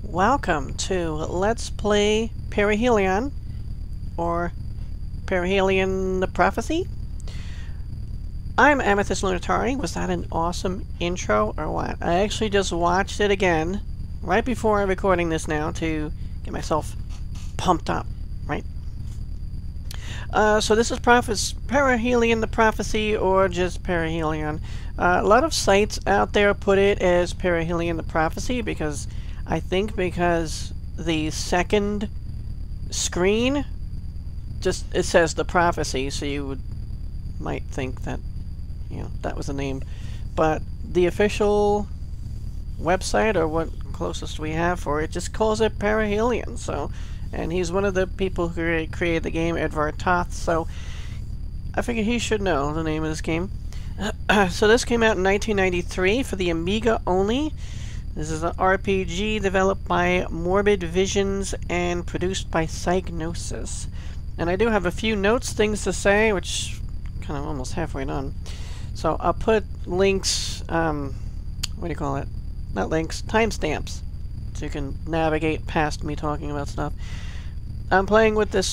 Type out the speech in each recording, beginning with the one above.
Welcome to Let's Play Perihelion, or Perihelion the Prophecy. I'm Amethyst Lunatari. Was that an awesome intro or what? I actually just watched it again right before I'm recording this now to get myself pumped up, right? So this is Perihelion the Prophecy, or just Perihelion. A lot of sites out there put it as Perihelion the Prophecy because the second screen it says the prophecy, so you might think that that was the name, but the official website, or what closest we have for it, just calls it Perihelion. So, and he's one of the people who created the game, Edward Toth, so I figured he should know the name of this game. So this came out in 1993 for the Amiga only. This is an RPG developed by Morbid Visions and produced by Psygnosis. And I do have a few things to say, which kind of almost halfway done. So I'll put links, what do you call it? Not links, timestamps, so you can navigate past me talking about stuff. I'm playing with the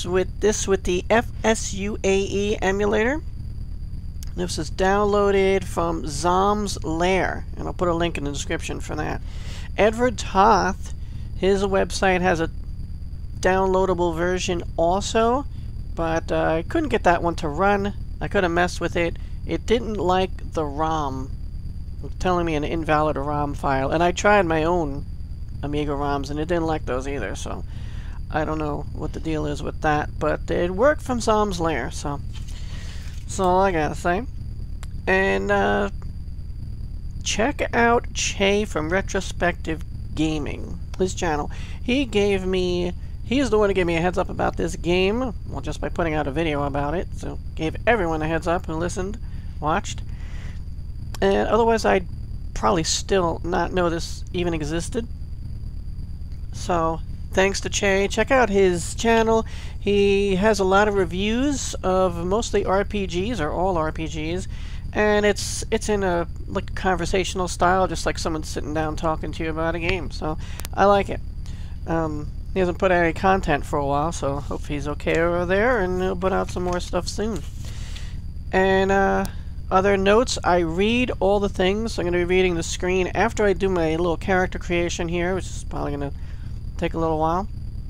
fs-uae emulator. This is downloaded from Zom's Lair, and I'll put a link in the description for that. Edward Toth, his website has a downloadable version also, but I couldn't get that one to run. I could have messed with it. It didn't like the ROM, telling me an invalid ROM file, and I tried my own Amiga ROMs, and it didn't like those either, so I don't know what the deal is with that, but it worked from Zom's Lair, so that's all I gotta say. And check out Che from Retrospective Gaming, his channel. He's the one who gave me a heads up about this game, well, just by putting out a video about it, so gave everyone a heads up who listened, watched. And otherwise I'd probably still not know this even existed. So thanks to Che. Check out his channel. He has a lot of reviews of mostly RPGs, or all RPGs, and it's in a conversational style, just like someone sitting down talking to you about a game. So I like it. He hasn't put out any content for a while, so hope he's okay over there, and he'll put out some more stuff soon. And other notes, I read all the things. So I'm going to be reading the screen after I do my little character creation here, which is probably going to take a little while.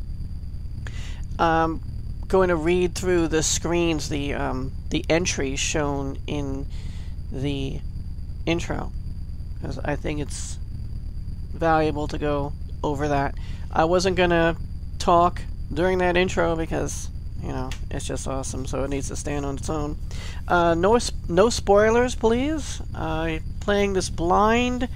Going to read through the screens, the entries shown in the intro, because I think it's valuable to go over that. I wasn't gonna talk during that intro because it's just awesome, so it needs to stand on its own. No spoilers, please. Playing this blind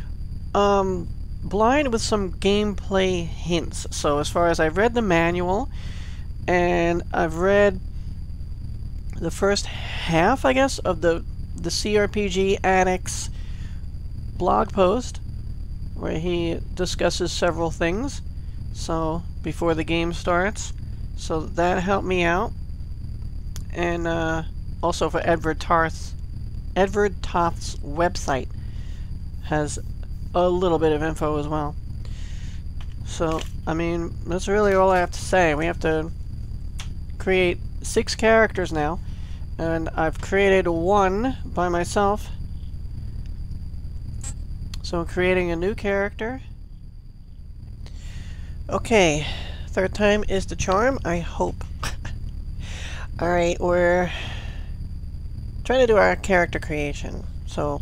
with some gameplay hints. So as far as I've read the manual, and I've read the first half, I guess, of the CRPG Addicts blog post, where he discusses several things, so before the game starts. So that helped me out. And also for Edward Toth's website has a little bit of info as well. So, I mean, that's really all I have to say. We have to create 6 characters now, and I've created 1 by myself. So I'm creating a new character. Okay, 3rd time is the charm, I hope. Alright, we're trying to do our character creation. So,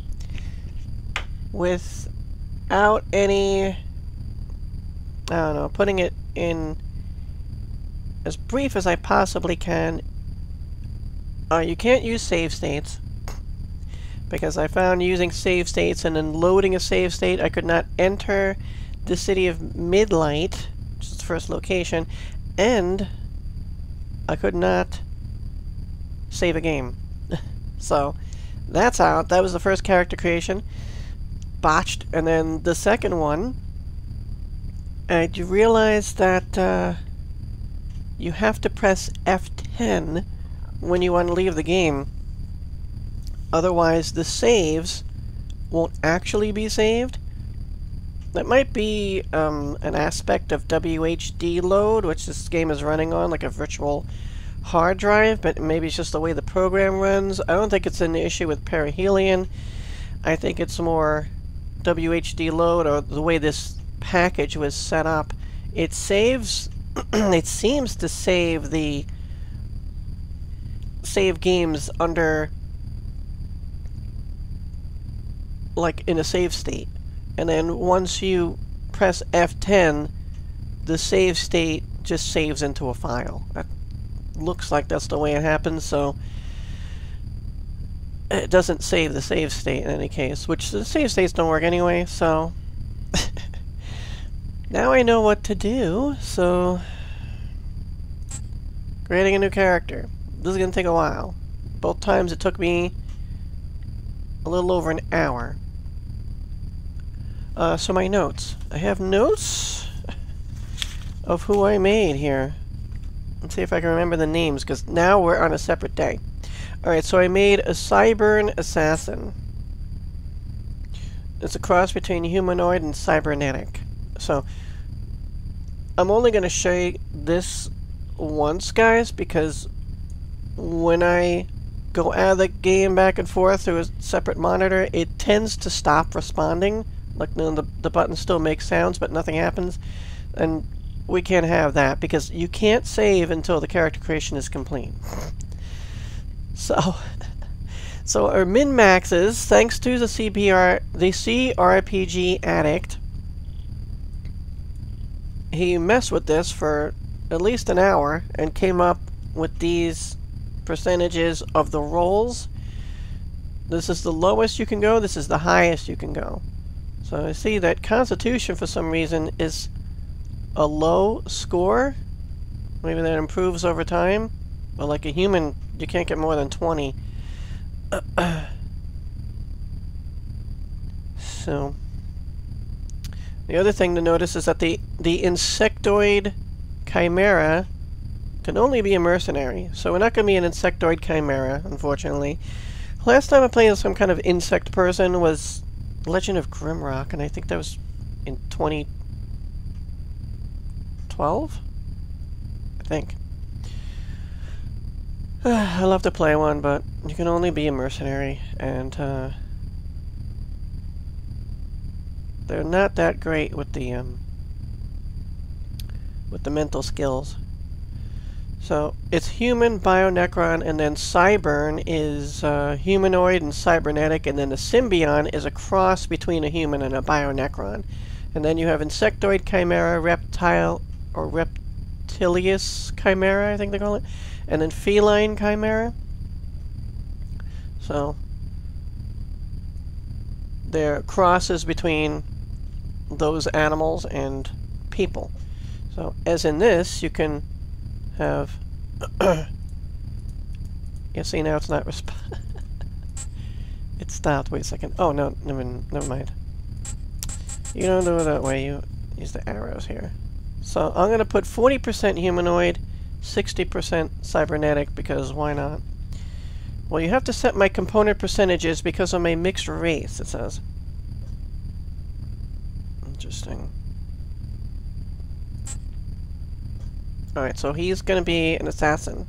without any, I don't know, putting it in as brief as I possibly can, you can't use save states, because I found using save states and then loading a save state, I could not enter the city of Midlight, which is the first location, and I could not save a game. So that's out. That was the first character creation. Botched. And then the second one, I realized that you have to press F10 when you want to leave the game. Otherwise, the saves won't actually be saved. That might be an aspect of WHD load, which this game is running on, like a virtual hard drive, but maybe it's just the way the program runs. I don't think it's an issue with Perihelion. I think it's more WHD load, or the way this package was set up. It saves, it seems to save games under, like, in a save state. And then once you press F10, the save state just saves into a file. That looks like that's the way it happens, so it doesn't save the save state in any case, which the save states don't work anyway, so now I know what to do. So creating a new character. This is going to take a while. Both times it took me a little over an hour. So my notes. I have notes of who I made here. Let's see if I can remember the names, because now we're on a separate day. Alright, so I made a Cyborn Assassin. It's a cross between humanoid and cybernetic. So I'm only going to show you this once, guys, because when I go out of the game back and forth through a separate monitor, it tends to stop responding. Like, you know, the button still makes sounds, but nothing happens. And we can't have that, because you can't save until the character creation is complete. So our min-maxes, thanks to the CRPG Addict, he messed with this for at least an hour and came up with these percentages of the rolls. This is the lowest you can go, this is the highest you can go. So I see that Constitution, for some reason, is a low score. Maybe that improves over time. But like a human, you can't get more than 20. So the other thing to notice is that the insectoid chimera can only be a mercenary. So we're not going to be an insectoid chimera, unfortunately. Last time I played as some kind of insect person was Legend of Grimrock, and I think that was in 2012? I think. I love to play one, but you can only be a mercenary, and they're not that great with the mental skills. So it's human, bionecron, and then Cyburn is humanoid and cybernetic, and then the Symbion is a cross between a human and a bionecron. And then you have insectoid chimera, reptile or reptilius chimera, I think they call it, and then feline chimera. So they're crosses between those animals and people. So as in this, you can have you see, now it's not it stopped. Wait a second. Oh no, never mind. You don't do it that way. You use the arrows here. So I'm gonna put 40% humanoid, 60% cybernetic, because why not? Well, you have to set my component percentages because I'm a mixed race, it says. Interesting. Alright, so he's going to be an assassin.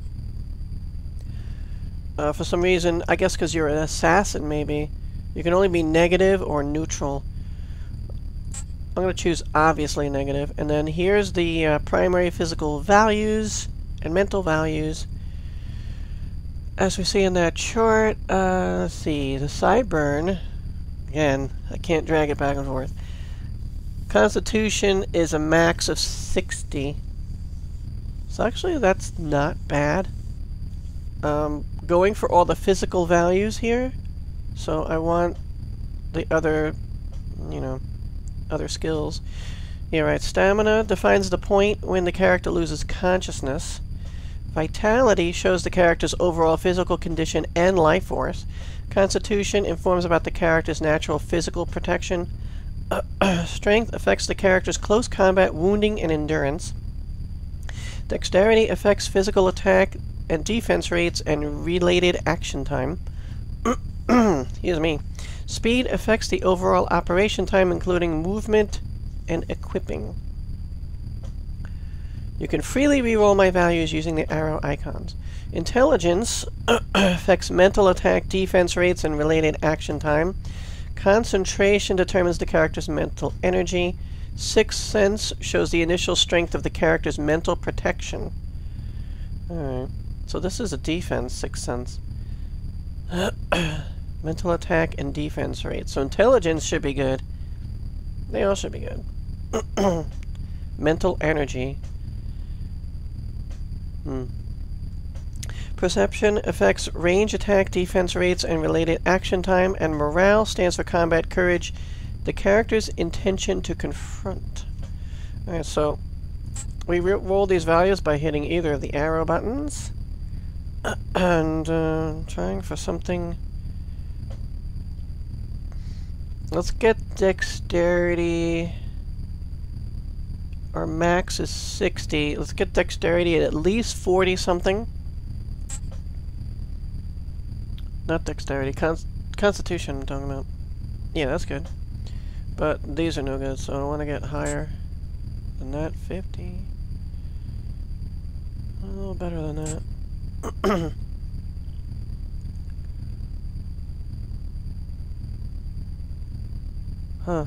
For some reason, I guess because you're an assassin, maybe, you can only be negative or neutral. I'm going to choose obviously negative. And then here's the primary physical values and mental values. As we see in that chart, let's see, the Cyburn, again, I can't drag it back and forth. Constitution is a max of 60. So actually, that's not bad. Going for all the physical values here. So I want the other, you know, other skills. Yeah, right. Stamina defines the point when the character loses consciousness. Vitality shows the character's overall physical condition and life force. Constitution informs about the character's natural physical protection. Strength affects the character's close combat, wounding, and endurance. Dexterity affects physical attack and defense rates and related action time. Excuse me. Speed affects the overall operation time, including movement and equipping. You can freely reroll my values using the arrow icons. Intelligence affects mental attack, defense rates, and related action time. Concentration determines the character's mental energy. Sixth Sense shows the initial strength of the character's mental protection. Alright, so this is a defense, Sixth Sense. Mental attack and defense rate. So intelligence should be good. They all should be good. Mental energy. Perception affects range attack, defense rates, and related action time. And morale stands for combat courage, the character's intention to confront. Alright, so we roll these values by hitting either of the arrow buttons. And trying for something. Let's get dexterity. Our max is 60. Let's get dexterity at least 40 something. Not dexterity, constitution I'm talking about. Yeah, that's good. But these are no good, so I want to get higher than that. 50. A little better than that. Huh.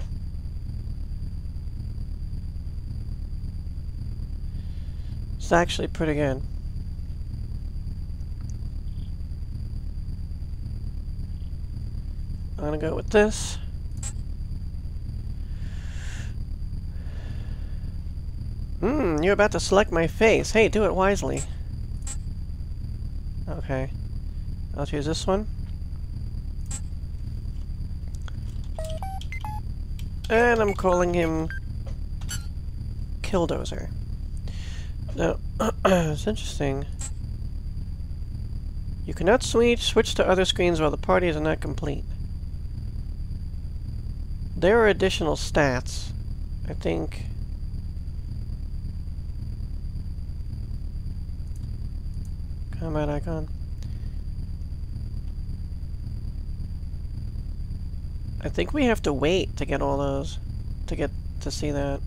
It's actually pretty good. I'm gonna go with this. You're about to select my face. Hey, do it wisely. Okay. I'll choose this one. And I'm calling him Killdozer. Now, it's interesting. You cannot switch to other screens while the party is not complete. There are additional stats. I think... Combat icon. I think we have to wait to get all those, to see that.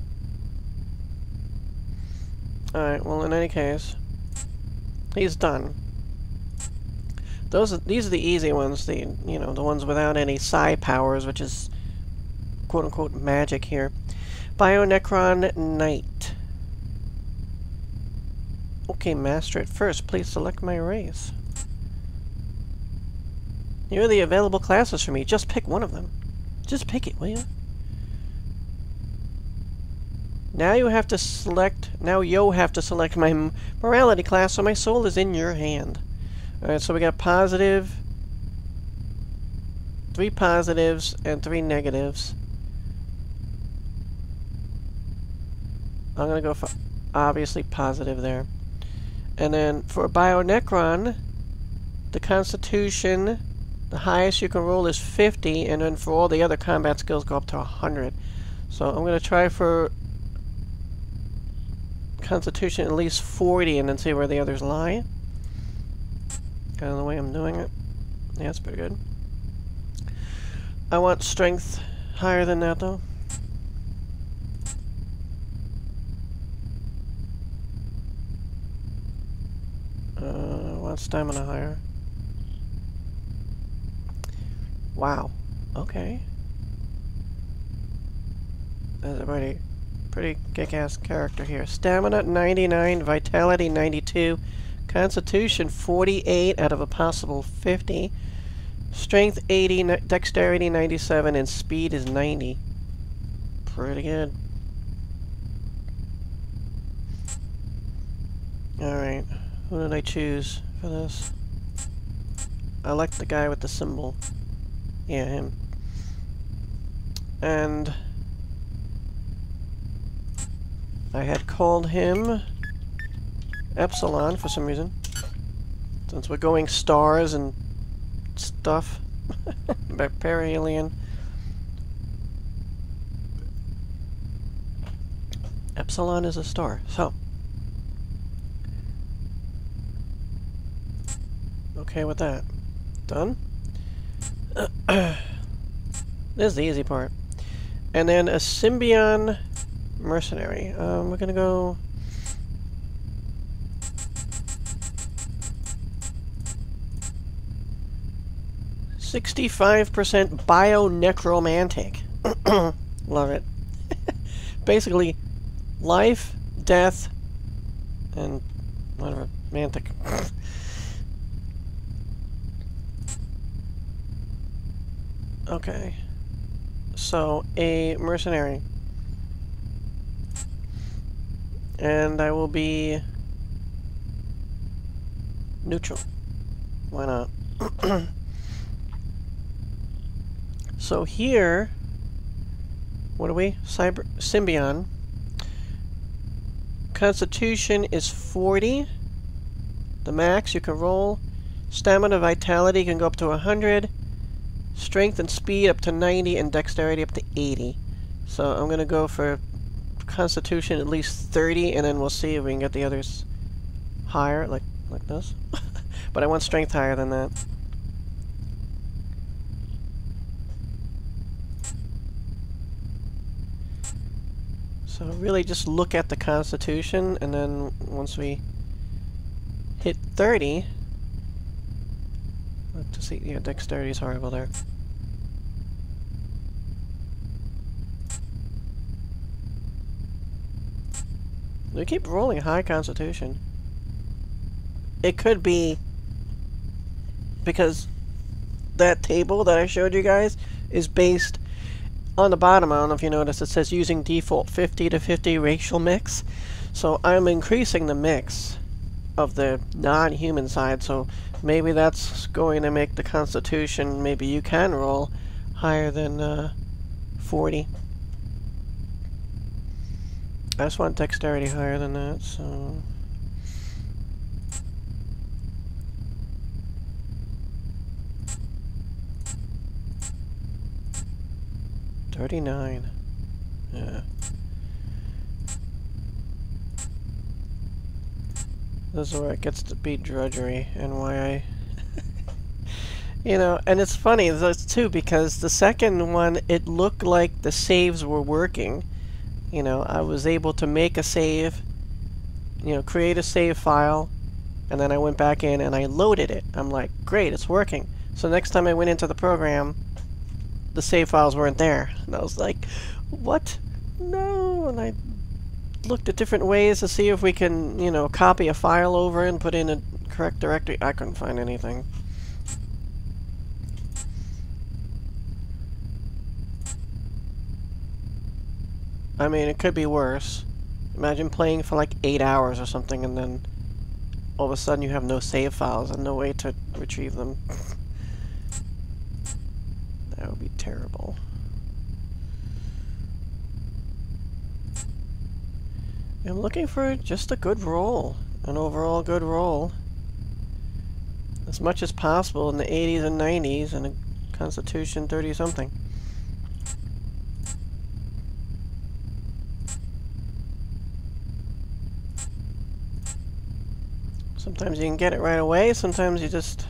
Alright, well in any case, he's done. These are the easy ones, the ones without any psi powers, which is quote unquote magic here. Bionecron Knight. Okay, master it first. Please select my race. Here are the available classes for me. Just pick one of them. Just pick it, will you? Now you have to select... Now you have to select my morality class, so my soul is in your hand. Alright, so we got positive... 3 positives and 3 negatives. I'm gonna go for, obviously, positive there. And then for Bionecron, the Constitution... The highest you can roll is 50, and then for all the other combat skills go up to 100. So I'm going to try for Constitution at least 40 and then see where the others lie. Kind of the way I'm doing it. Yeah, that's pretty good. I want Strength higher than that, though. I want Stamina higher. Wow. Okay. That's a pretty kick-ass character here. Stamina 99, Vitality 92, Constitution 48 out of a possible 50, Strength 80, Dexterity 97, and Speed is 90. Pretty good. Alright. Who did I choose for this? I like the guy with the symbol. Yeah, him. And I had called him Epsilon for some reason. Since we're going stars and stuff. By Perihelion. Epsilon is a star. So. Okay with that. Done? This is the easy part. And then a Symbion mercenary. We're gonna go... "65% bio-necromantic." Love it. Basically, life, death, and whatever, mantic. Okay. So, a mercenary. And I will be neutral. Why not? So here, what are we? Symbion. Constitution is 40. The max you can roll. Stamina, vitality can go up to 100. Strength and speed up to 90, and dexterity up to 80. So I'm going to go for Constitution at least 30, and then we'll see if we can get the others higher, like this. But I want strength higher than that. So really just look at the Constitution, and then once we hit 30... to see, yeah, dexterity is horrible there. We keep rolling high Constitution. It could be because that table that I showed you guys is based on the bottom. I don't know if you noticed, it says using default 50 to 50 racial mix. So I'm increasing the mix of the non-human side, so maybe that's going to make the Constitution, maybe you can roll higher than 40. I just want dexterity higher than that, so... $39. Yeah. This is where it gets to be drudgery, and why I... You know, and it's funny, too, because the second one, it looked like the saves were working. You know, I was able to make a save, you know, create a save file, and then I went back in and I loaded it. I'm like, great, it's working. So next time I went into the program, the save files weren't there. And I was like, what? No! And I looked at different ways to see if we can, you know, copy a file over and put in a correct directory. I couldn't find anything. I mean, it could be worse. Imagine playing for like 8 hours or something, and then all of a sudden you have no save files and no way to retrieve them. That would be terrible. I'm looking for just a good roll. An overall good roll. As much as possible in the 80s and 90s, and a Constitution 30-something. Sometimes you can get it right away, sometimes you just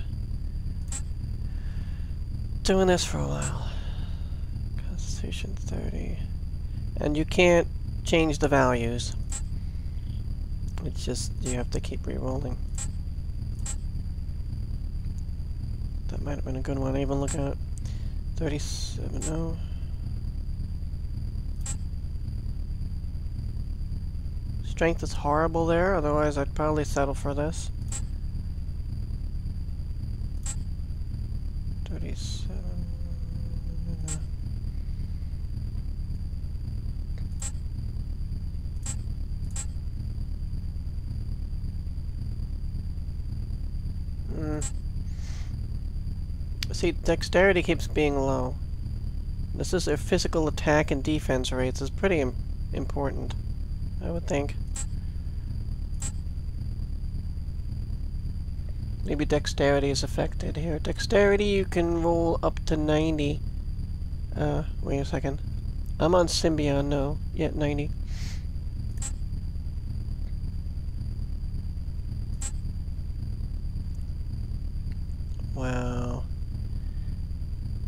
doing this for a while. Constitution 30. And you can't change the values. It's just, you have to keep re-rolling. That might have been a good one to even look at. 37, no. Strength is horrible there, otherwise I'd probably settle for this. 37. See, dexterity keeps being low. This is their physical attack and defense rates. Is pretty important, I would think. Maybe dexterity is affected here. Dexterity, you can roll up to 90. Wait a second. I'm on Symbion, no. Yeah, 90. Wow.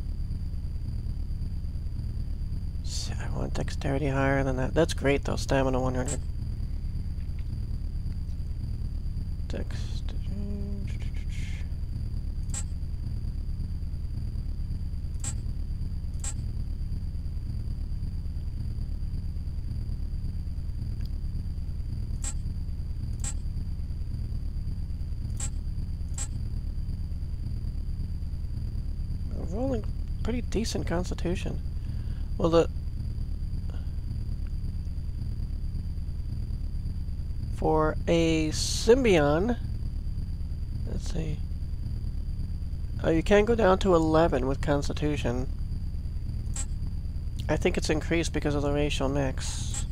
I want dexterity higher than that. That's great though, stamina 100. Rolling pretty decent constitution. Well, for a Symbion, let's see. You can go down to 11 with constitution. I think it's increased because of the racial mix.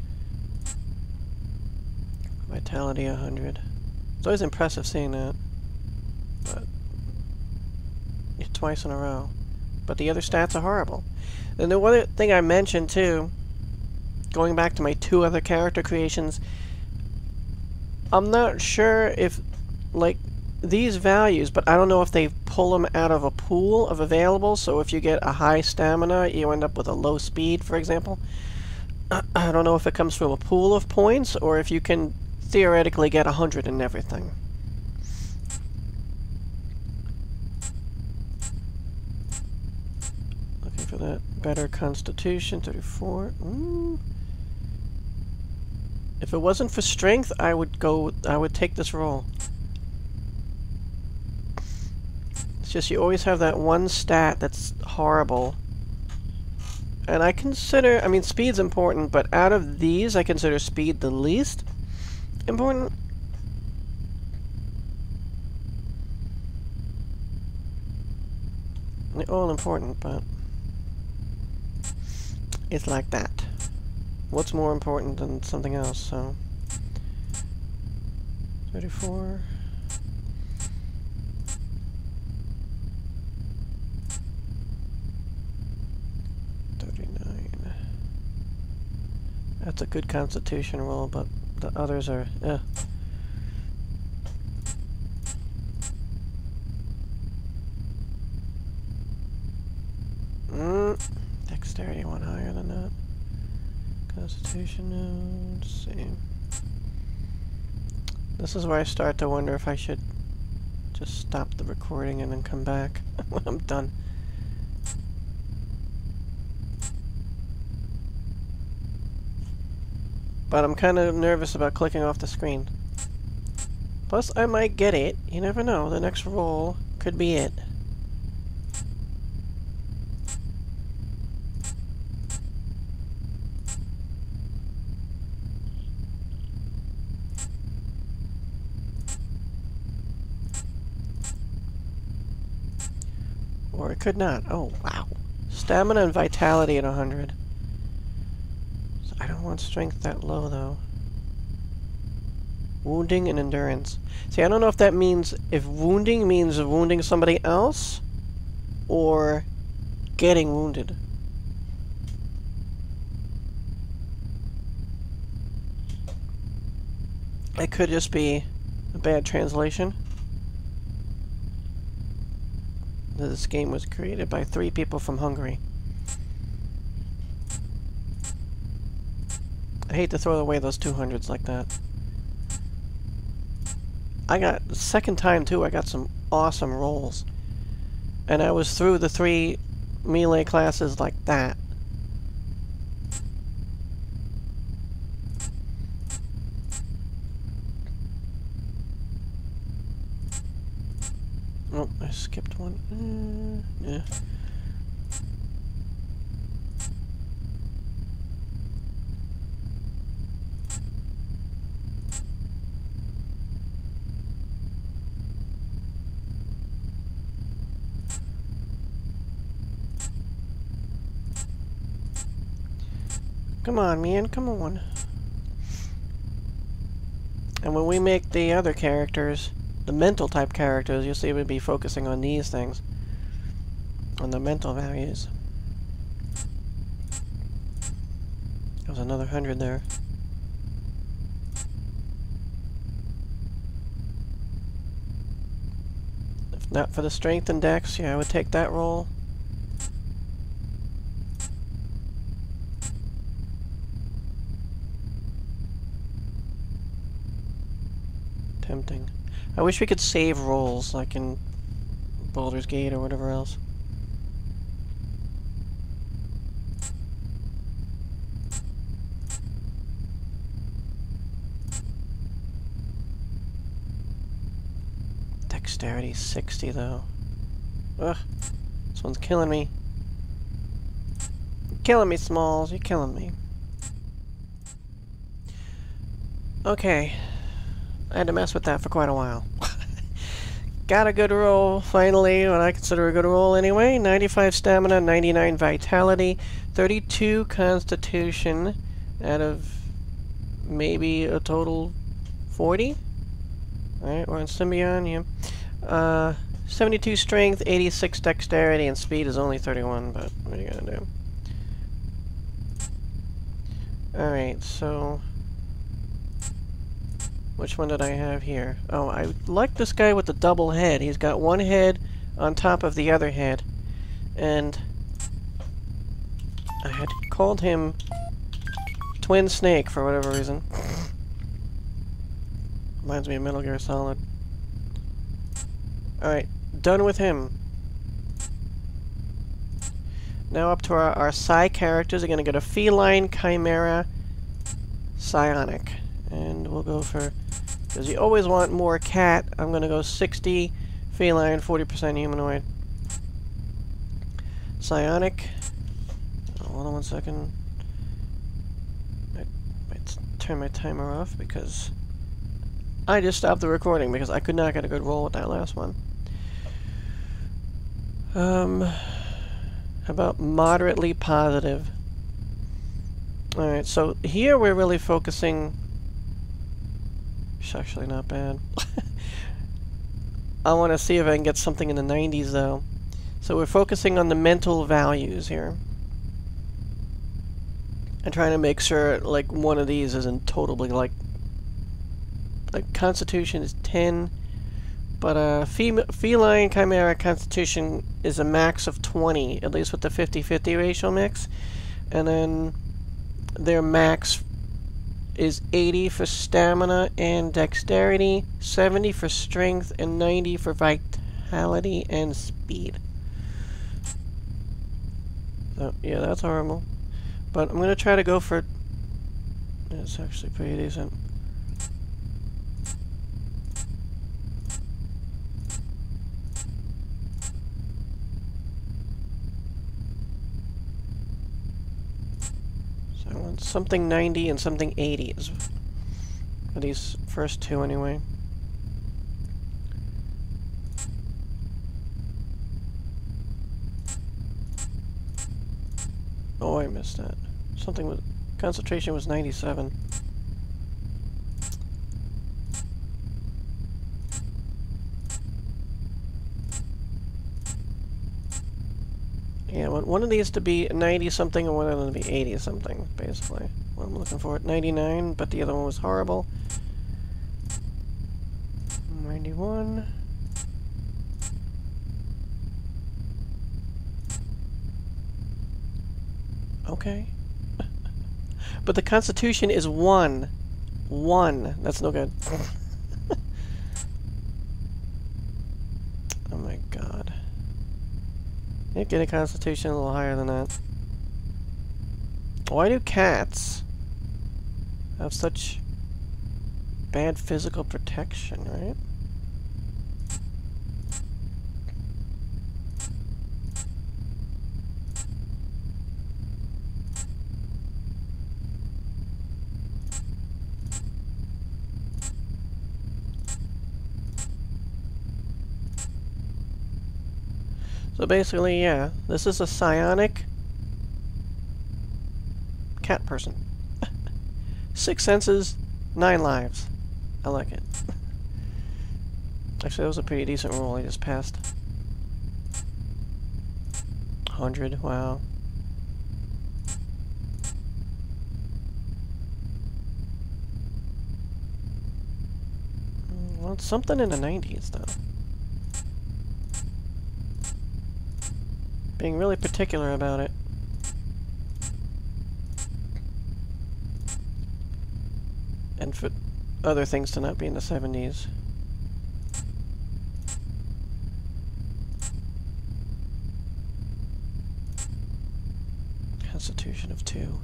Vitality 100. It's always impressive seeing that. But twice in a row. But the other stats are horrible. And the other thing I mentioned too, going back to my 2 other character creations, I'm not sure if, like, these values, but I don't know if they pull them out of a pool of available, so if you get a high stamina, you end up with a low speed, for example. I don't know if it comes from a pool of points, or if you can theoretically get 100 in everything. Looking for that better constitution, 34. If it wasn't for strength, I would take this roll. It's just you always have that one stat that's horrible. And I consider, I mean, speed's important, but out of these, I consider speed the least important. They're all important, but it's like that. What's more important than something else, so... 34... 39... That's a good constitution roll, but the others are... Dexterity one higher than that. Constitution, let's see. This is where I start to wonder if I should just stop the recording and then come back when I'm done. But I'm kind of nervous about clicking off the screen. Plus, I might get it. You never know. The next roll could be it. Or it could not. Oh, wow. Stamina and vitality at 100. So I don't want strength that low, though. Wounding and endurance. See, I don't know if that means... if wounding means wounding somebody else, or getting wounded. It could just be a bad translation. This game was created by 3 people from Hungary. I hate to throw away those 200s like that. I got, the second time too, I got some awesome rolls. And I was through the 3 melee classes like that. Oh, I skipped one. Yeah. Come on, man, come on. And when we make the other characters, the mental type characters, you'll see we'll be focusing on these things. On the mental values. There was another 100 there. If not for the strength and dex, yeah, I would take that roll. Tempting. I wish we could save rolls like in Baldur's Gate or whatever else. Dexterity 60 though. Ugh. This one's killing me. You're killing me, Smalls. You're killing me. Okay. I had to mess with that for quite a while. Got a good roll, finally, what I consider a good roll anyway. 95 stamina, 99 vitality, 32 constitution out of maybe a total 40? Alright, we're on Symbion, yeah. 72 strength, 86 dexterity, and speed is only 31, but what are you gonna do? Alright, so... which one did I have here? Oh, I like this guy with the double head. He's got one head on top of the other head. And I had called him Twin Snake for whatever reason. Reminds me of Metal Gear Solid. Alright, done with him. Now up to our Psi characters. Are going to get a Feline Khymera Psionic. And we'll go for... because you always want more cat. I'm going to go 60 feline, 40% humanoid. Psionic. Oh, hold on 1 second. I might turn my timer off because I just stopped the recording because I could not get a good roll with that last one. How about moderately positive? Alright, so here we're really focusing... it's actually not bad. I want to see if I can get something in the 90s, though. So we're focusing on the mental values here. And trying to make sure, like, one of these isn't totally, like Constitution is 10, but Feline Khymera Constitution is a max of 20, at least with the 50-50 racial mix. And then their max is 80 for stamina and dexterity, 70 for strength, and 90 for vitality and speed. So, yeah, that's horrible. But I'm going to try to go for... it's actually pretty decent. So I want something 90 and something 80 for these first two anyway. Oh, I missed that. Something with concentration was 97. Yeah, I want one of these to be 90-something and one of them to be 80-something, basically. What I'm looking for. 99, but the other one was horrible. 91. Okay. But the Constitution is 1. 1. That's no good. Oh my god. You get a Constitution a little higher than that. Why do cats have such bad physical protection, right? So basically, yeah, this is a psionic cat person. 6 senses, 9 lives. I like it. Actually, that was a pretty decent roll. I just passed. 100, wow. Well, it's something in the 90s, though. Being really particular about it. And for other things to not be in the 70s. Constitution of 2.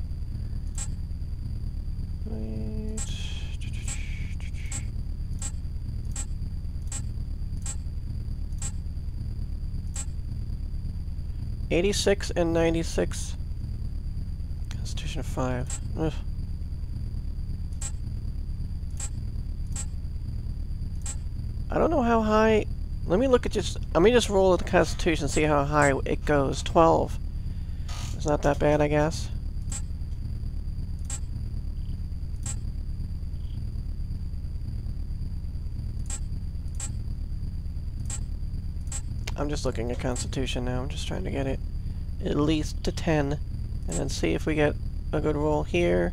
Wait. 86 and 96. Constitution of 5. Ugh. I don't know how high. Let me look at let me just roll at the Constitution and see how high it goes. 12. It's not that bad, I guess. I'm just looking at Constitution now. I'm just trying to get it at least to 10. And then see if we get a good roll here.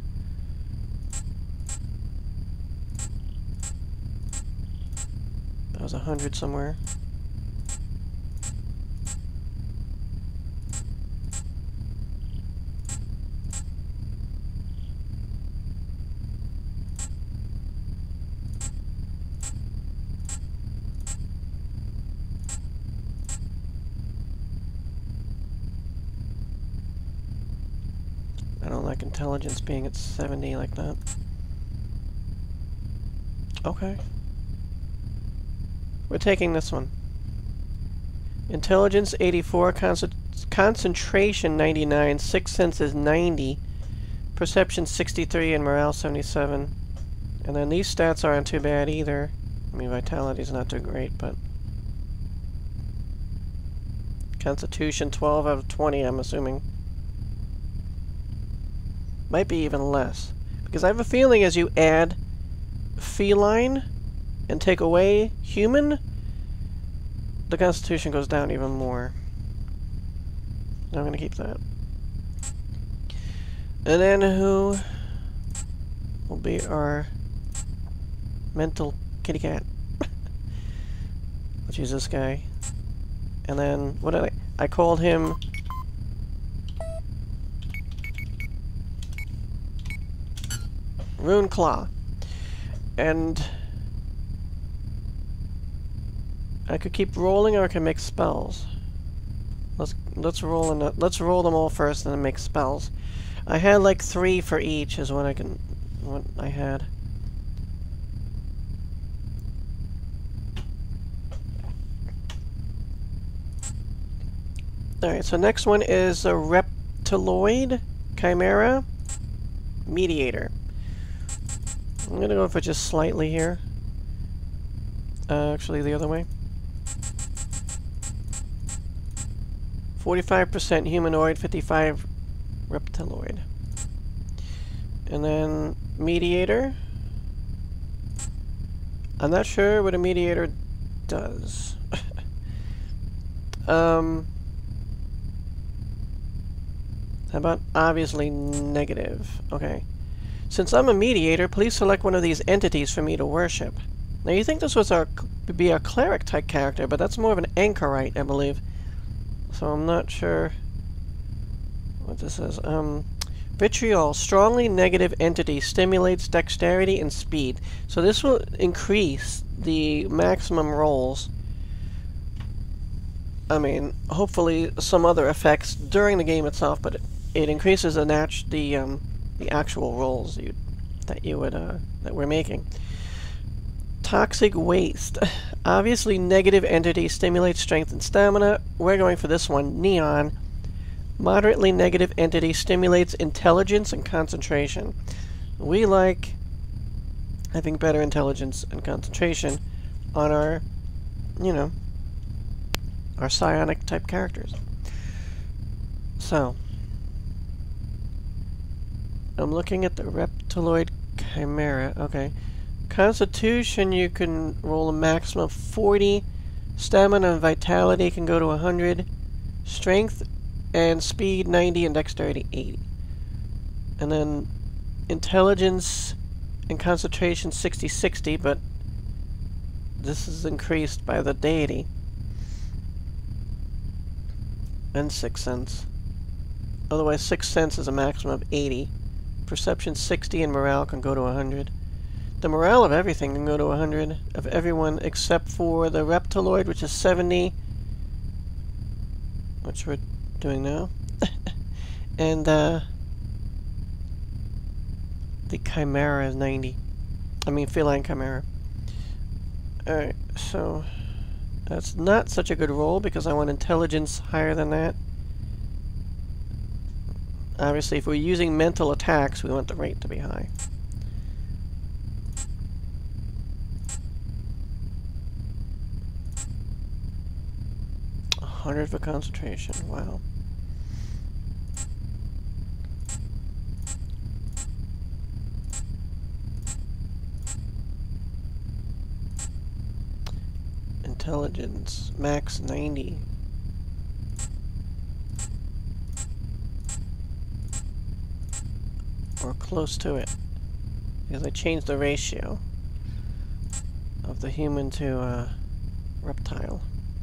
That was 100 somewhere. I don't like intelligence being at 70 like that. Okay. We're taking this one. Intelligence 84, concentration 99, Sixth Sense is 90, Perception 63, and Morale 77. And then these stats aren't too bad either. I mean, Vitality's not too great, but... Constitution 12 out of 20, I'm assuming. Might be even less. Because I have a feeling as you add feline and take away human, the Constitution goes down even more. I'm going to keep that. And then who will be our mental kitty cat? Let's use this guy. And then, what did I called him... RuneClaw. And I could keep rolling, or I can make spells. Let's roll them all first, and then make spells. I had like 3 for each, is what I had. All right, so next one is a Reptiloid Chimera Mediator. I'm gonna go for just slightly here. Actually, the other way. 45% humanoid, 55 reptiloid. And then mediator. I'm not sure what a mediator does. How about obviously negative? Okay. Since I'm a mediator, please select one of these entities for me to worship. Now you think this was be a cleric type character, but that's more of an anchorite, I believe. So I'm not sure what this is. Vitriol, strongly negative entity, stimulates dexterity and speed. So this will increase the maximum rolls. I mean, hopefully some other effects during the game itself, but it increases the actual rolls that we're making. Toxic waste. Obviously negative entity, stimulates strength and stamina. We're going for this one, Neon. Moderately negative entity, stimulates intelligence and concentration. We like having better intelligence and concentration on our, our psionic type characters. So, I'm looking at the Reptiloid Chimera. Okay. Constitution, you can roll a maximum of 40. Stamina and vitality can go to 100. Strength and speed 90 and dexterity 80. And then intelligence and concentration 60-60, but this is increased by the deity. And Sixth Sense. Otherwise, Sixth Sense is a maximum of 80. Perception 60 and morale can go to 100. The morale of everything can go to 100, of everyone except for the Reptiloid, which is 70, which we're doing now, And the Chimera is 90. I mean, Feline Khymera. Alright, so that's not such a good roll because I want intelligence higher than that. Obviously, if we're using mental attacks, we want the rate to be high. A 100 for concentration, wow. Intelligence, max 90. Or close to it. Because I changed the ratio of the human to reptile.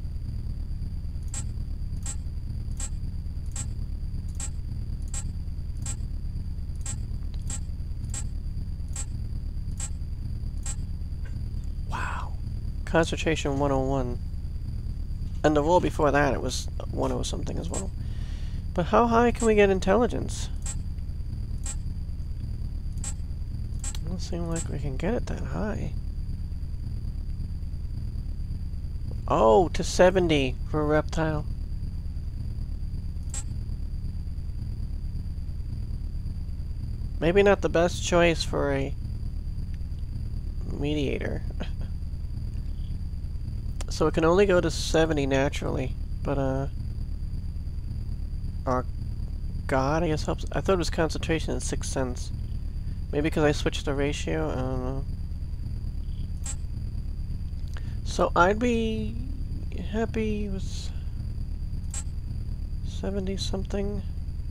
Wow. Concentration 101. And the roll before that, it was 10 something as well. But how high can we get intelligence? Doesn't seem like we can get it that high. Oh, to 70 for a reptile. Maybe not the best choice for a mediator. So it can only go to 70 naturally, but our god, I guess, helps. I thought it was concentration at 6 cents. Maybe because I switched the ratio, I don't know. So I'd be happy with 70 something.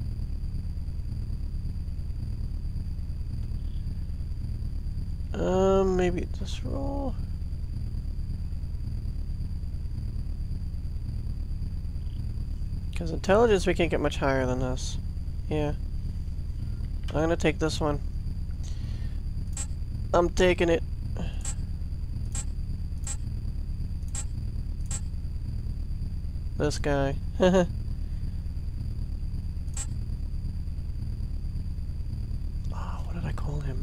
Maybe this roll. Because intelligence, we can't get much higher than this. Yeah. I'm gonna take this one. I'm taking it. This guy. Oh, what did I call him?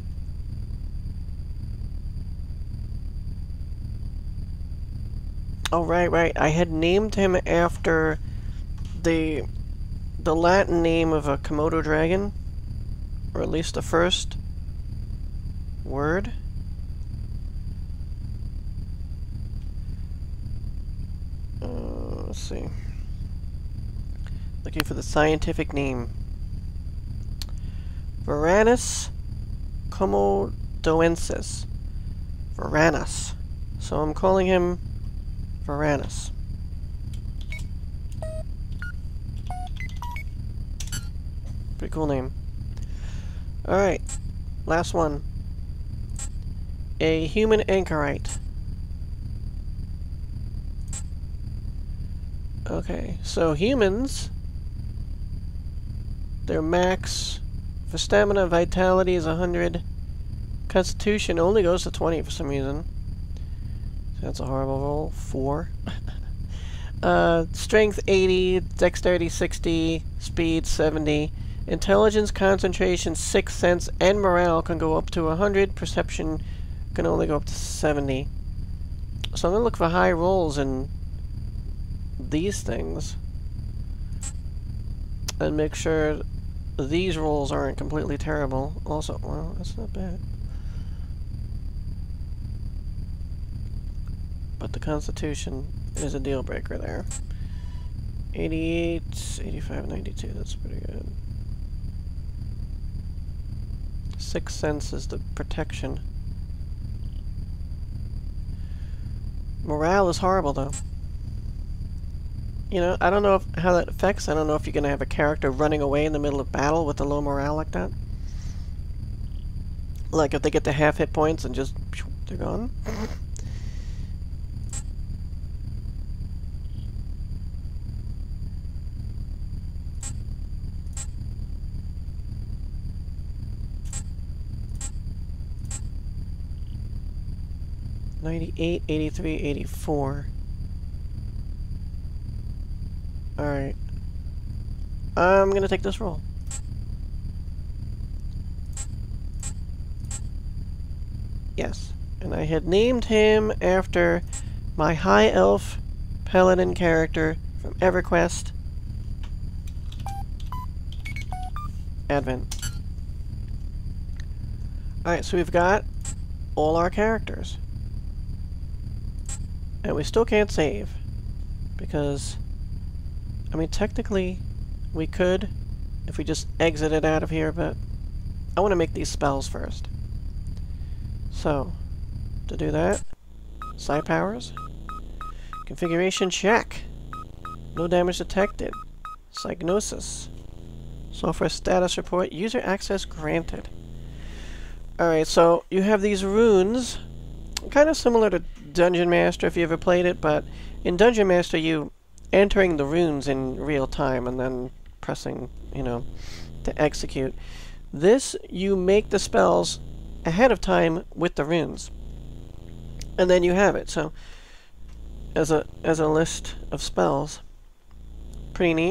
Oh, right. I had named him after the Latin name of a Komodo dragon, or at least the first word. Let's see. Looking for the scientific name. Varanus komodoensis. Varanus. So I'm calling him Varanus. Pretty cool name. Alright, last one. A human anchorite. Okay, so humans, their max for stamina and vitality is 100. Constitution only goes to 20 for some reason. So that's a horrible roll. 4. Strength 80, dexterity 60, speed 70. Intelligence, concentration, 6 sense, and morale can go up to 100. Perception can only go up to 70. So I'm going to look for high rolls in these things. And make sure these rolls aren't completely terrible. Also, well, that's not bad. But the Constitution is a deal breaker there. 88, 85, 92, that's pretty good. 6 sense is the protection. Morale is horrible, though. You know, I don't know how that affects. I don't know if you're going to have a character running away in the middle of battle with a low morale like that. Like if they get to half hit points and just, they're gone. $98, $83, $84. Alright. I'm gonna take this roll. Yes. And I had named him after my High Elf Paladin character from EverQuest. Advent. Alright, so we've got all our characters. And we still can't save. Because, I mean, technically, we could if we just exited out of here, but I want to make these spells first. So, to do that, psi powers, configuration check, no damage detected, Psygnosis, software status report, user access granted. Alright, so you have these runes, kind of similar to Dungeon Master if you ever played it, but in Dungeon Master you entering the runes in real time and then pressing, you know, to execute. This, you make the spells ahead of time with the runes. And then you have it, so as a list of spells. Pretty neat.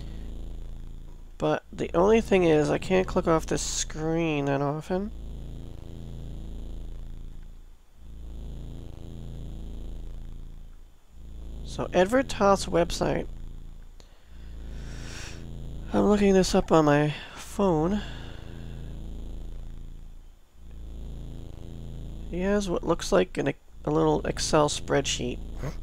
But the only thing is I can't click off this screen that often. So Edward Toth's website. I'm looking this up on my phone. He has what looks like a little Excel spreadsheet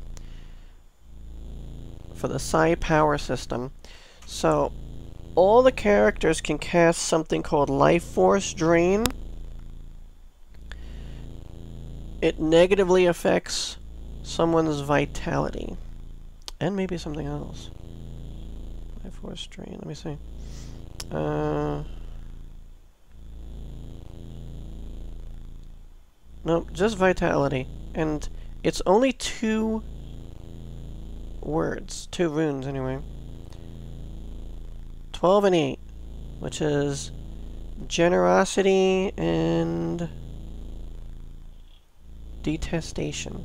for the psi power system. So all the characters can cast something called Life Force Drain. It negatively affects someone's vitality. And maybe something else. Life Force Drain, let me see. Nope, just vitality. And it's only 2 words. 2 runes, anyway. 12 and 8, which is generosity and detestation.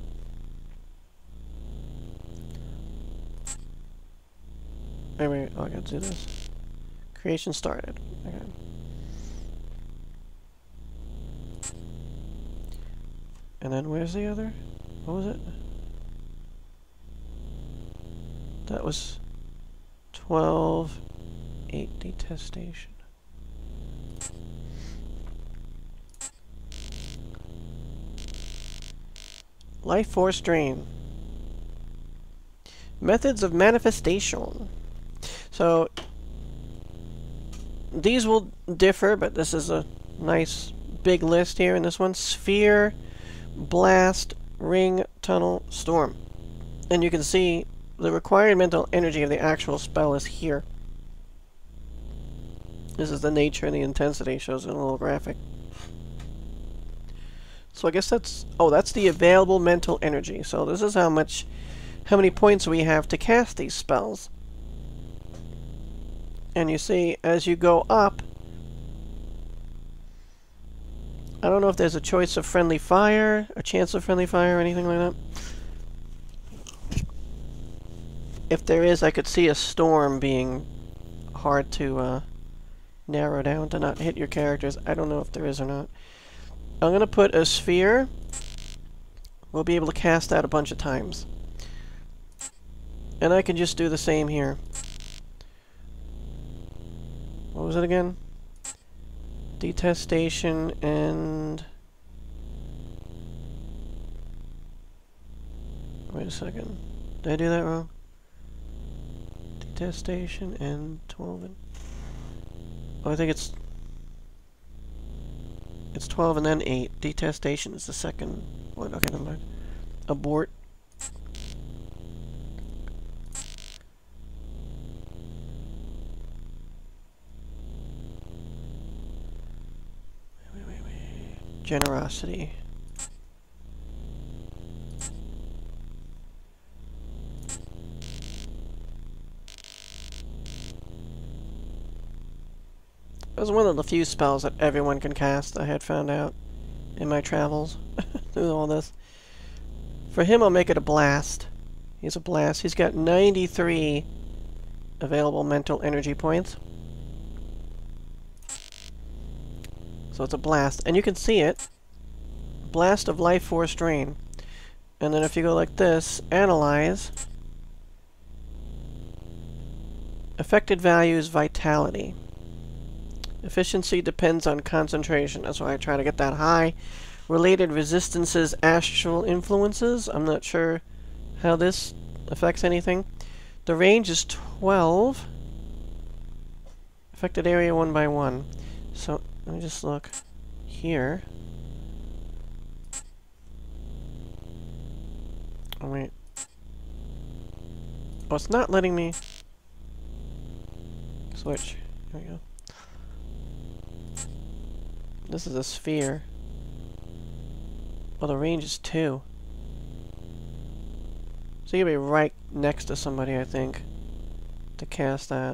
Wait, oh, I gotta do this. Creation started. Okay. And then where's the other? What was it? That was 12, 8 detestation. Life Force Drain. Methods of manifestation. So these will differ, but this is a nice big list here in this one. Sphere, Blast, Ring, Tunnel, Storm. And you can see the required mental energy of the actual spell is here. This is the nature and the intensity. It shows in a little graphic. So I guess that's... oh, that's the available mental energy. So this is how many points we have to cast these spells. And you see, as you go up, I don't know if there's a choice of friendly fire, a chance of friendly fire, or anything like that. If there is, I could see a storm being hard to narrow down to not hit your characters. I don't know if there is or not. I'm going to put a sphere. We'll be able to cast that a bunch of times. And I can just do the same here. What was it again? Detestation and... wait a second. Did I do that wrong? Detestation and 12 and... oh, I think it's 12 and then 8. Detestation is the second one. Okay, never mind. Abort. Wait. Generosity. It was one of the few spells that everyone can cast, I had found out in my travels through all this. For him, I'll make it a blast. He's a blast. He's got 93 available mental energy points. So it's a blast. And you can see it Blast of Life Force Drain. And then if you go like this, Analyze. Affected values, Vitality. Efficiency depends on concentration. That's why I try to get that high. Related resistances, Astral Influences. I'm not sure how this affects anything. The range is 12. Affected area 1 by 1. So, let me just look here. Oh, wait. Oh, it's not letting me switch. There we go. This is a sphere. Oh, the range is 2. So you'll be right next to somebody, I think, to cast that.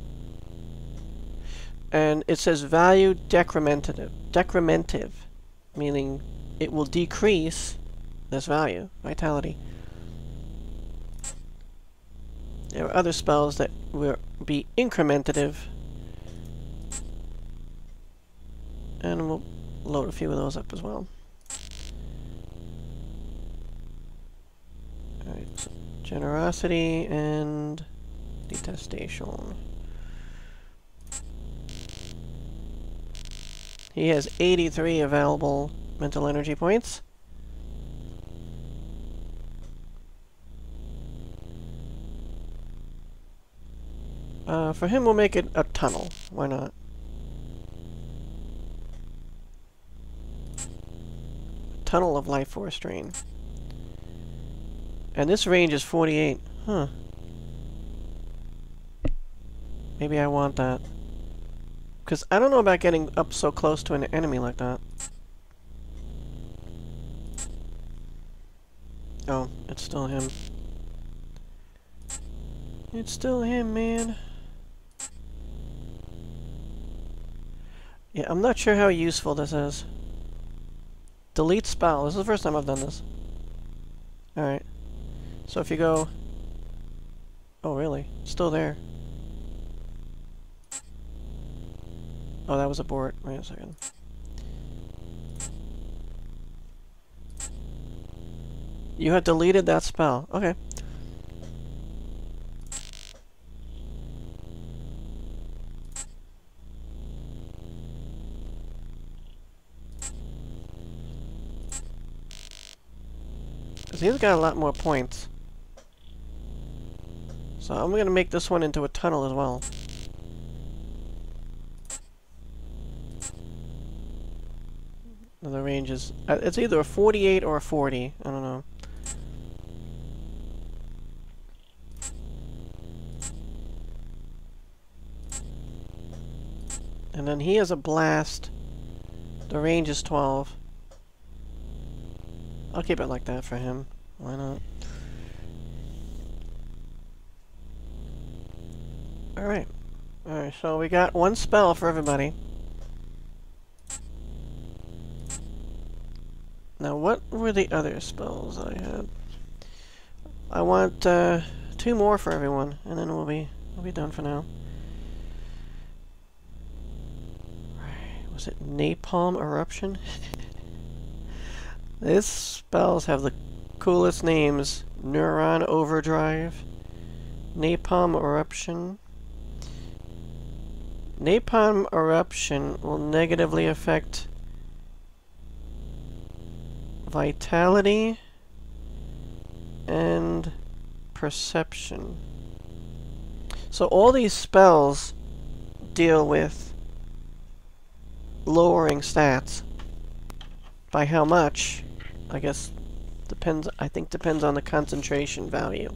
And it says value decrementive. Decrementive, meaning it will decrease this value, vitality. There are other spells that will be incrementative. And we'll load a few of those up as well. Alright, so generosity and detestation. He has 83 available mental energy points. For him, we'll make it a tunnel. Why not? Tunnel of Life Force Drain. And this range is 48. Huh. Maybe I want that. Because I don't know about getting up so close to an enemy like that. Oh, it's still him. It's still him, man. Yeah, I'm not sure how useful this is. Delete spell. This is the first time I've done this. Alright. So if you go... Oh, really? It's still there. Oh, that was abort. Wait a second. You have deleted that spell. Okay. He's got a lot more points. So I'm going to make this one into a tunnel as well. The range is... it's either a 48 or a 40. I don't know. And then he has a blast. The range is 12. I'll keep it like that for him. Why not? Alright. Alright, so we got one spell for everybody. Now, what were the other spells I had? I want 2 more for everyone, and then we'll be done for now. Was it Napalm Eruption? These spells have the coolest names. Neuron Overdrive, Napalm Eruption. Napalm Eruption will negatively affect vitality and perception. So all these spells deal with lowering stats. By how much? I guess depends. I think depends on the concentration value.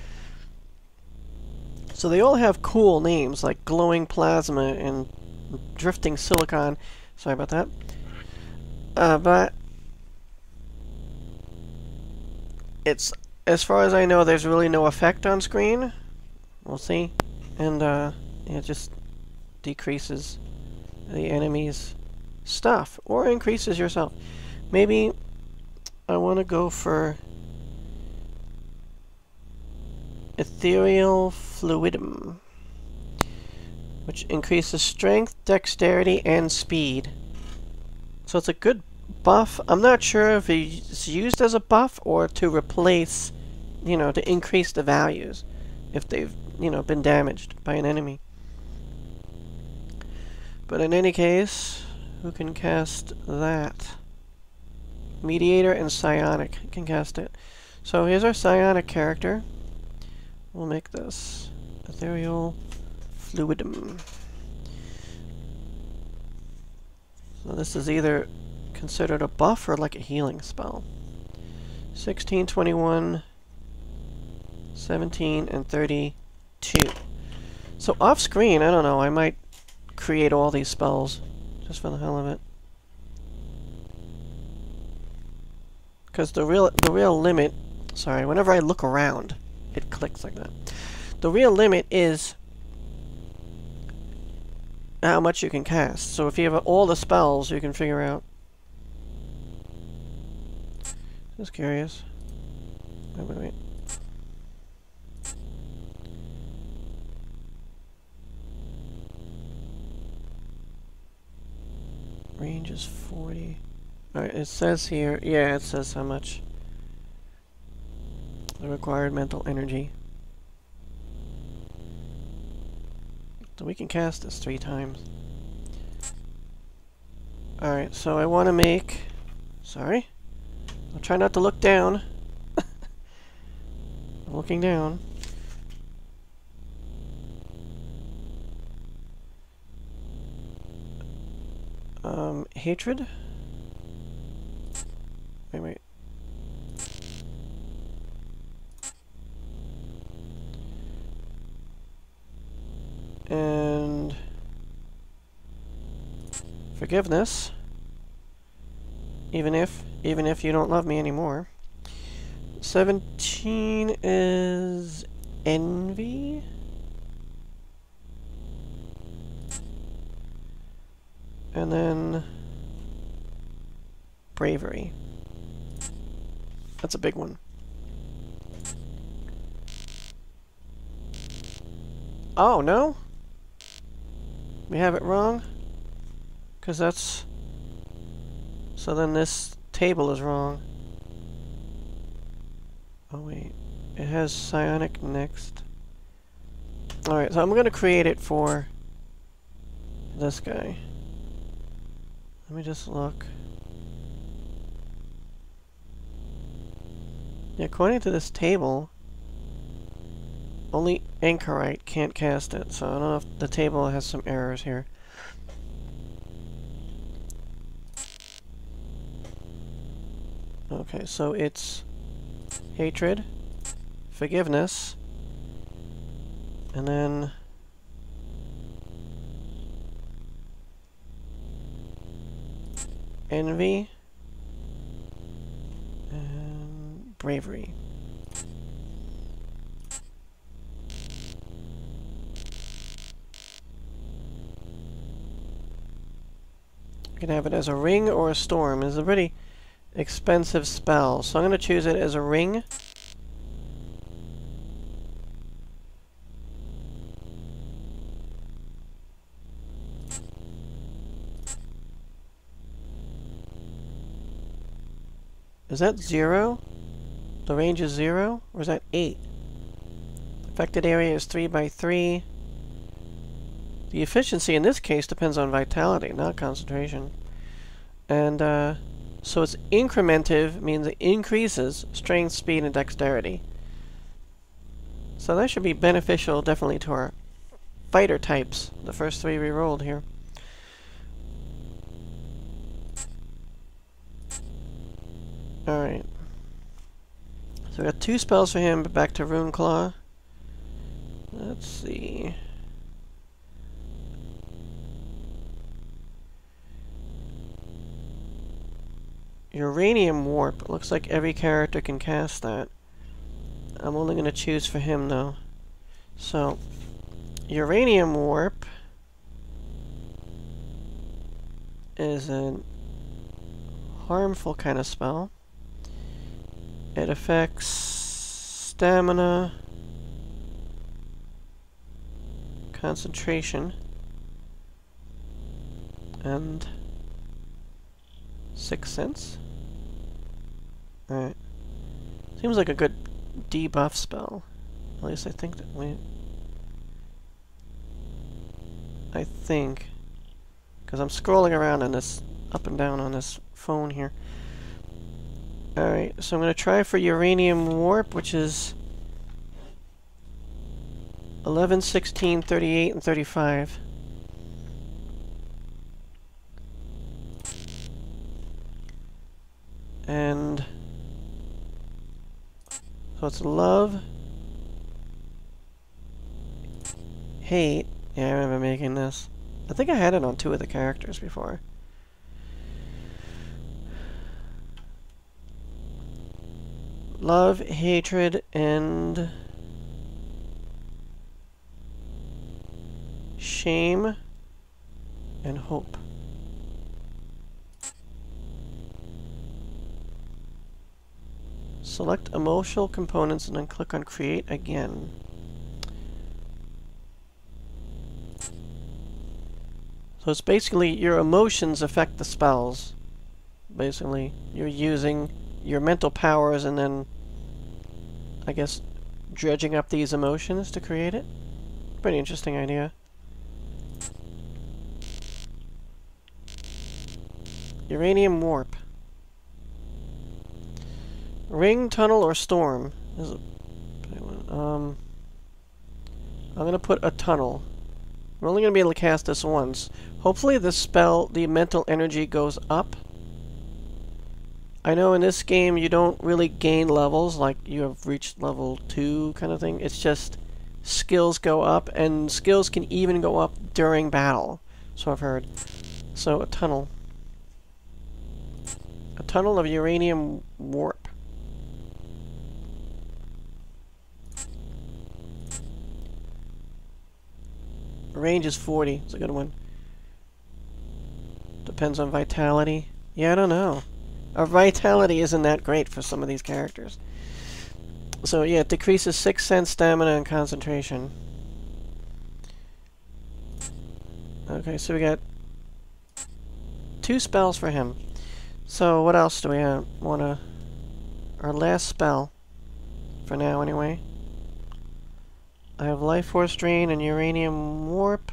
So they all have cool names like glowing plasma and drifting silicon. Sorry about that. But it's, as far as I know, there's really no effect on screen. We'll see. And it just decreases the enemy's stuff or increases yourself. Maybe I want to go for Ethereal Fluidum, which increases strength, dexterity, and speed. So it's a good buff. I'm not sure if it's used as a buff or to replace, you know, to increase the values if they've, you know, been damaged by an enemy. But in any case, who can cast that? Mediator and Psionic can cast it. So here's our Psionic character. We'll make this Ethereal Fluidum. So this is either considered a buff or like a healing spell. 16, 21, 17, and 32. So off screen, I don't know, I might create all these spells just for the hell of it. Because the real limit, sorry, whenever I look around, it clicks like that. The real limit is how much you can cast. So if you have all the spells, you can figure out. Just curious. Wait. Range is 40. Alright, it says here, yeah, it says how much. The required mental energy. So we can cast this 3 times. Alright, so I want to make... Sorry. I'll try not to look down. I'm looking down. Hatred? Wait. And forgiveness. Even if you don't love me anymore. 17 is envy. And then bravery. That's a big one. Oh, no? We have it wrong? Because that's... So then this table is wrong. Oh, wait. It has psionic next. Alright, so I'm going to create it for this guy. Let me just look. Yeah, according to this table, only Anchorite can't cast it, so I don't know if the table has some errors here. Okay, so it's hatred, forgiveness, and then envy, and bravery. You can have it as a ring or a storm. It's a pretty expensive spell, so I'm going to choose it as a ring. Is that 0? The range is 0? Or is that 8? Affected area is 3 by 3. The efficiency in this case depends on vitality, not concentration. And so it's incrementive, means it increases strength, speed, and dexterity. So that should be beneficial definitely to our fighter types, the first 3 we rolled here. Alright. So we got 2 spells for him, but back to RuneClaw. Let's see. Uranium Warp. It looks like every character can cast that. I'm only going to choose for him, though. So, Uranium Warp is a harmful kind of spell. It affects stamina, concentration, and 6 cents? Alright. Seems like a good debuff spell. At least I think that I think. Because I'm scrolling around on this, up and down on this phone here. Alright, so I'm going to try for Uranium Warp, which is 11, 16, 38, and 35. And so it's love, hate. Yeah, I remember making this. I think I had it on 2 of the characters before. Love, hatred, and shame, and hope. Select emotional components and then click on Create again. So it's basically your emotions affect the spells. Basically, you're using your mental powers and then, I guess, dredging up these emotions to create it. Pretty interesting idea. Uranium Warp. Ring, tunnel, or storm. I'm gonna put a tunnel. We're only gonna be able to cast this once. Hopefully this spell, the mental energy goes up. I know in this game you don't really gain levels, like you have reached level 2 kind of thing. It's just skills go up, and skills can even go up during battle. So I've heard. So a tunnel. A tunnel of Uranium Warp. Range is 40. It's a good one. Depends on vitality. Yeah, I don't know. Our vitality isn't that great for some of these characters. So yeah, it decreases 6 cents stamina and concentration. Okay, so we got 2 spells for him. So what else do we want to... Our last spell. For now, anyway. I have Life Force Drain and Uranium Warp.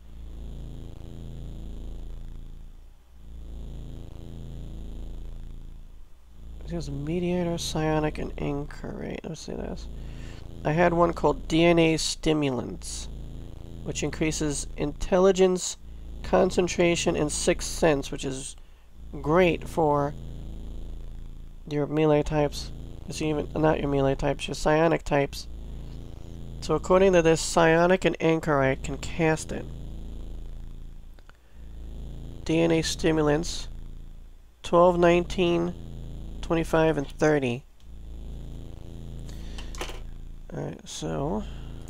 There's a Mediator, Psionic, and Anchorate. Let's see this. I had one called DNA Stimulants, which increases intelligence, concentration, and 6 cents, which is great for your melee types. It's even not your melee types, your psionic types. So according to this, Psionic and Anchorite can cast it. DNA Stimulants, 12, 19, 25, and 30. Alright, so...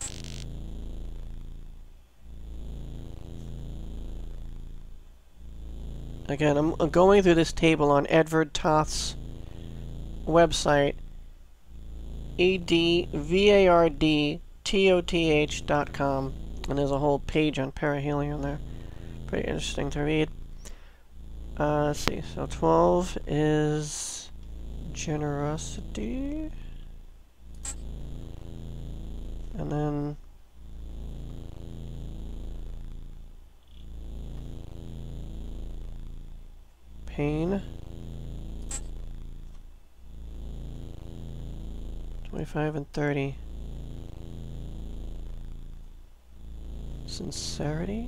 Again, I'm going through this table on Edward Toth's website, edvardtoth.com, and there's a whole page on Perihelion there. Pretty interesting to read. Let's see, so 12 is generosity, and then pain, 25 and 30, sincerity,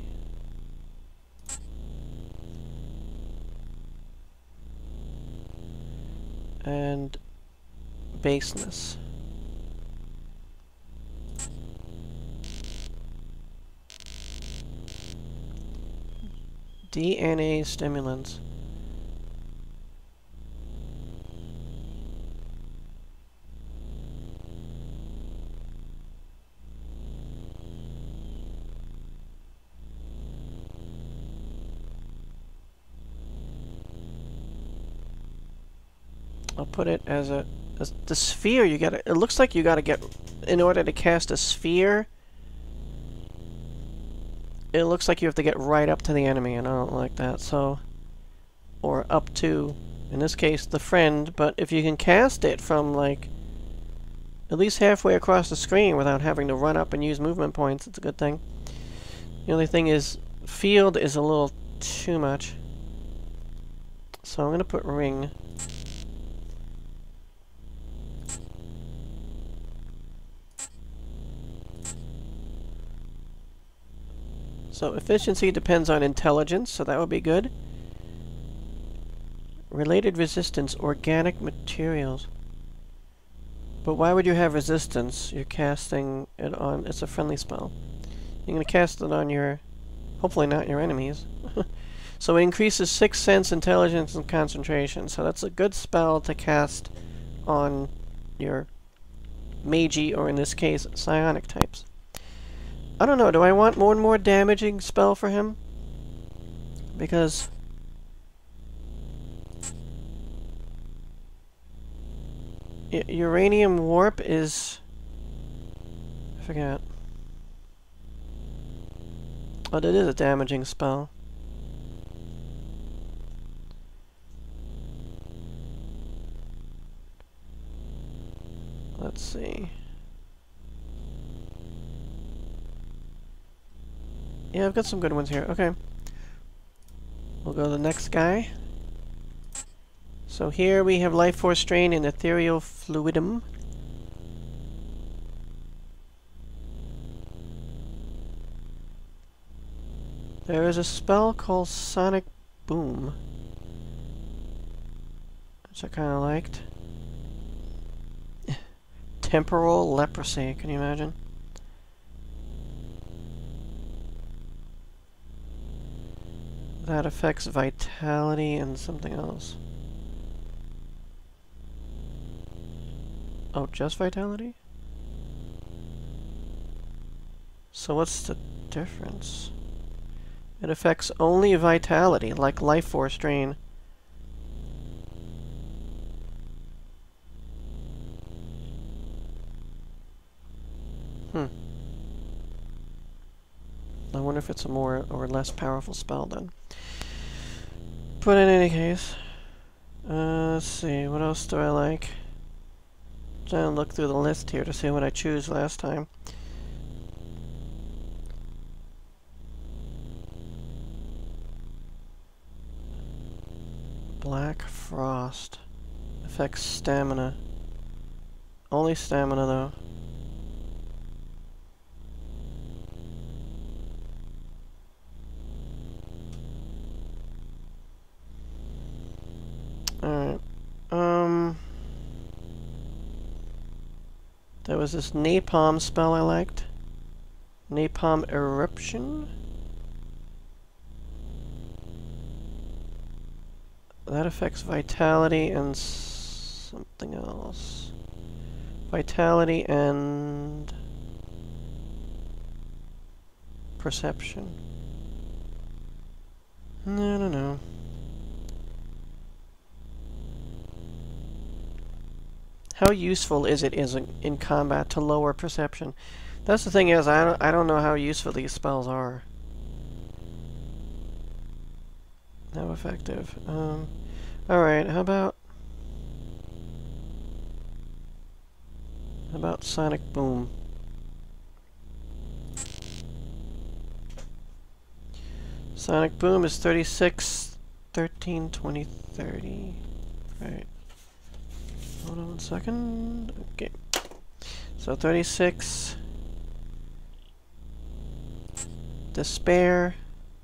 and baseness. DNA stimulants. I'll put it as the sphere. You gotta. It looks like you gotta get, in order to cast a sphere. It looks like you have to get right up to the enemy, and I don't like that. So or up to, in this case, the friend, but if you can cast it from, like, at least halfway across the screen without having to run up and use movement points, it's a good thing. The only thing is, field is a little too much. So I'm going to put ring. So efficiency depends on intelligence, so that would be good. Related resistance, organic materials. But why would you have resistance? You're casting it on... It's a friendly spell. You're going to cast it on your... Hopefully not your enemies. So it increases 6 sense, intelligence, and concentration. So that's a good spell to cast on your magey, or in this case, psionic types. I don't know, do I want more and more damaging spell for him? Because... Uranium Warp is... I forget. Oh, that is a damaging spell. Let's see. Yeah, I've got some good ones here. Okay. We'll go to the next guy. So here we have Life Force Strain and Ethereal Fluidum. There is a spell called Sonic Boom, which I kind of liked. Temporal Leprosy, can you imagine? That affects vitality and something else. Oh, just vitality? So what's the difference? It affects only vitality, like Life Force Drain. I wonder if it's a more or less powerful spell then. But in any case, let's see, what else do I like? Trying to look through the list here to see what I choose last time. Black Frost affects stamina. Only stamina though. Alright. There was this napalm spell I liked. Napalm Eruption? That affects vitality and something else. Vitality and perception. No. How useful is it in combat to lower perception? That's the thing is, I don't know how useful these spells are. How effective. Alright, how about Sonic Boom? Sonic Boom is 36, 13, 20, 30. Right. Hold on 1 second. Okay. So 36. Despair.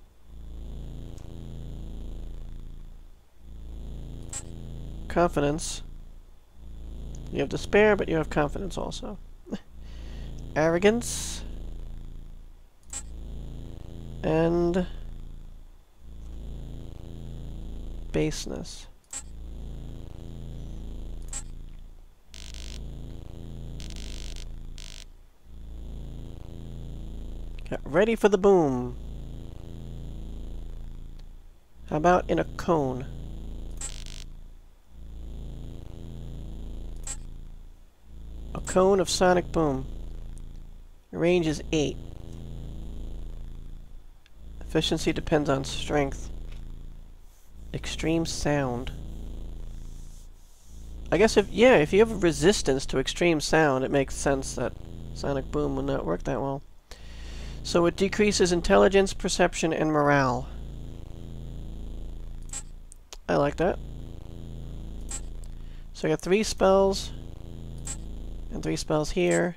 Confidence. You have despair, but you have confidence also. Arrogance. And baseness. Get ready for the boom. How about in a cone? A cone of Sonic Boom. Your range is 8. Efficiency depends on strength. Extreme sound. I guess if you have a resistance to extreme sound, it makes sense that sonic boom would not work that well. So it decreases intelligence, perception, and morale. I like that. So I got 3 spells, and 3 spells here.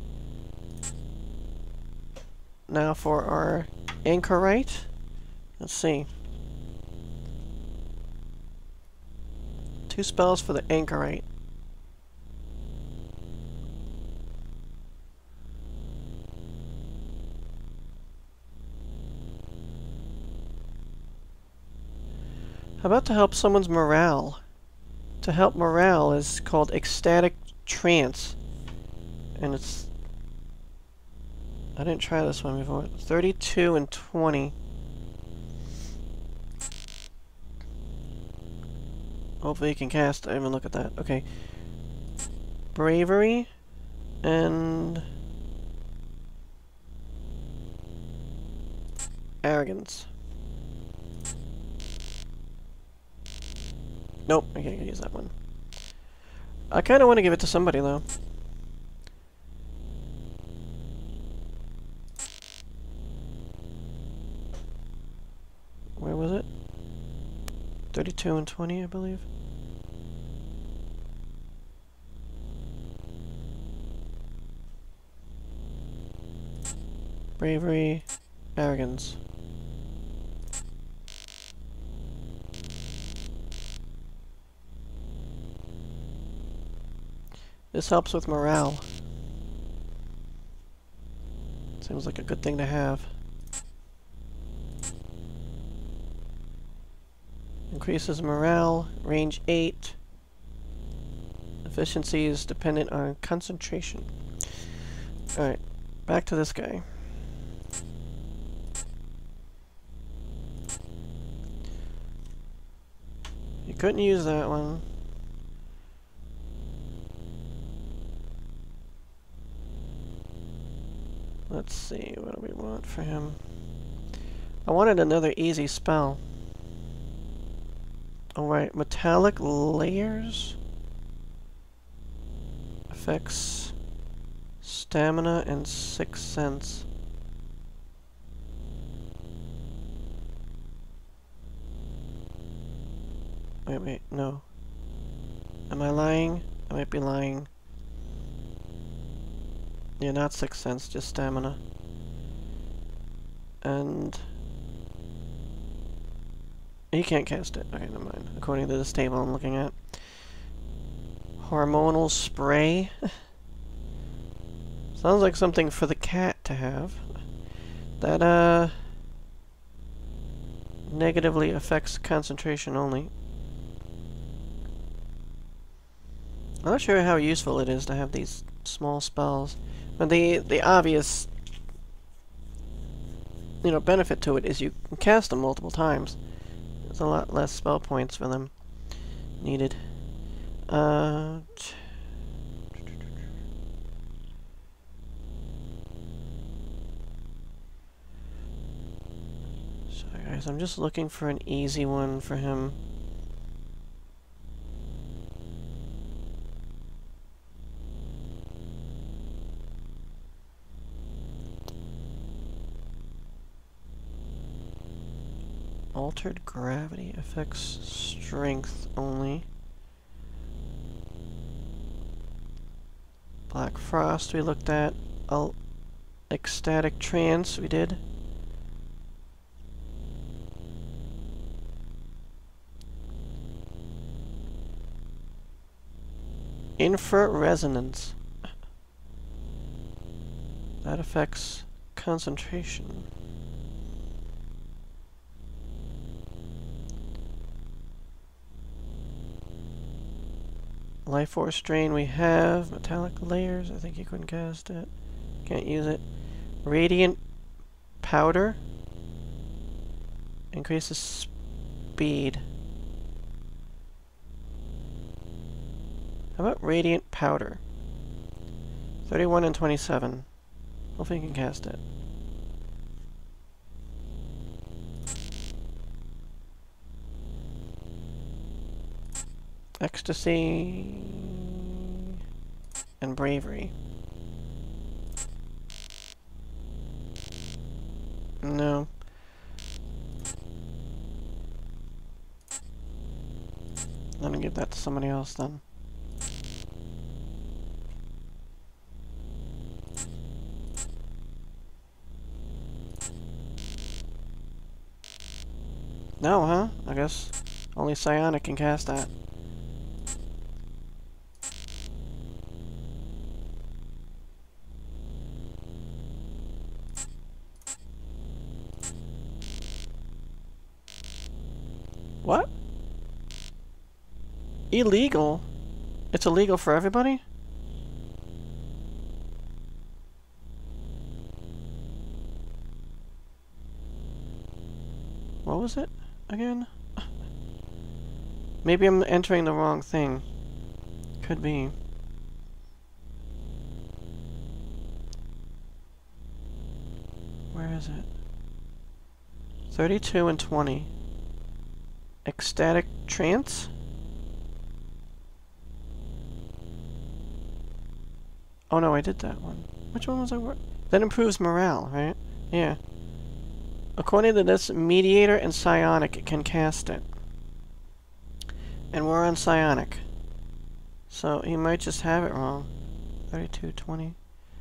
Now for our anchorite. Let's see. 2 spells for the anchorite. How about to help someone's morale? To help morale is called ecstatic trance. And it's... I didn't try this one before. 32 and 20. Hopefully you can cast. I haven't looked at that. Okay. Bravery and arrogance. Nope, I can't use that one. I kind of want to give it to somebody though. Where was it? 32 and 20, I believe. Bravery, arrogance. This helps with morale. Seems like a good thing to have. Increases morale, range 8. Efficiency is dependent on concentration. Alright, back to this guy. You couldn't use that one. Let's see, what do we want for him? I wanted another easy spell. Alright, metallic layers affects stamina and 6th sense. Wait, no. Am I lying? I might be lying. Yeah, not 6th sense, just stamina. And... you can't cast it. Okay, never mind. According to this table I'm looking at. Hormonal spray. Sounds like something for the cat to have. That, negatively affects concentration only. I'm not sure how useful it is to have these small spells. But the obvious, you know, benefit to it is you can cast them multiple times. There's a lot less spell points for them needed. Sorry guys, I'm just looking for an easy one for him. Altered gravity affects strength only. Black Frost we looked at. Ecstatic Trance we did. Infrared Resonance. That affects concentration. Life Force Drain we have. Metallic Layers, I think you couldn't cast it. Can't use it. Radiant Powder. Increases speed. How about Radiant Powder? 31 and 27. Hopefully you can cast it. Ecstasy and bravery. No. Let me give that to somebody else then. No, huh? I guess only psionic can cast that. What? Illegal? It's illegal for everybody? What was it again? Maybe I'm entering the wrong thing. Could be. Where is it? 32 and 20. Ecstatic trance? Oh no, I did that one. Which one was I working? That improves morale, right? Yeah. According to this, Mediator and Psionic can cast it. And we're on Psionic. So he might just have it wrong. 32, 20.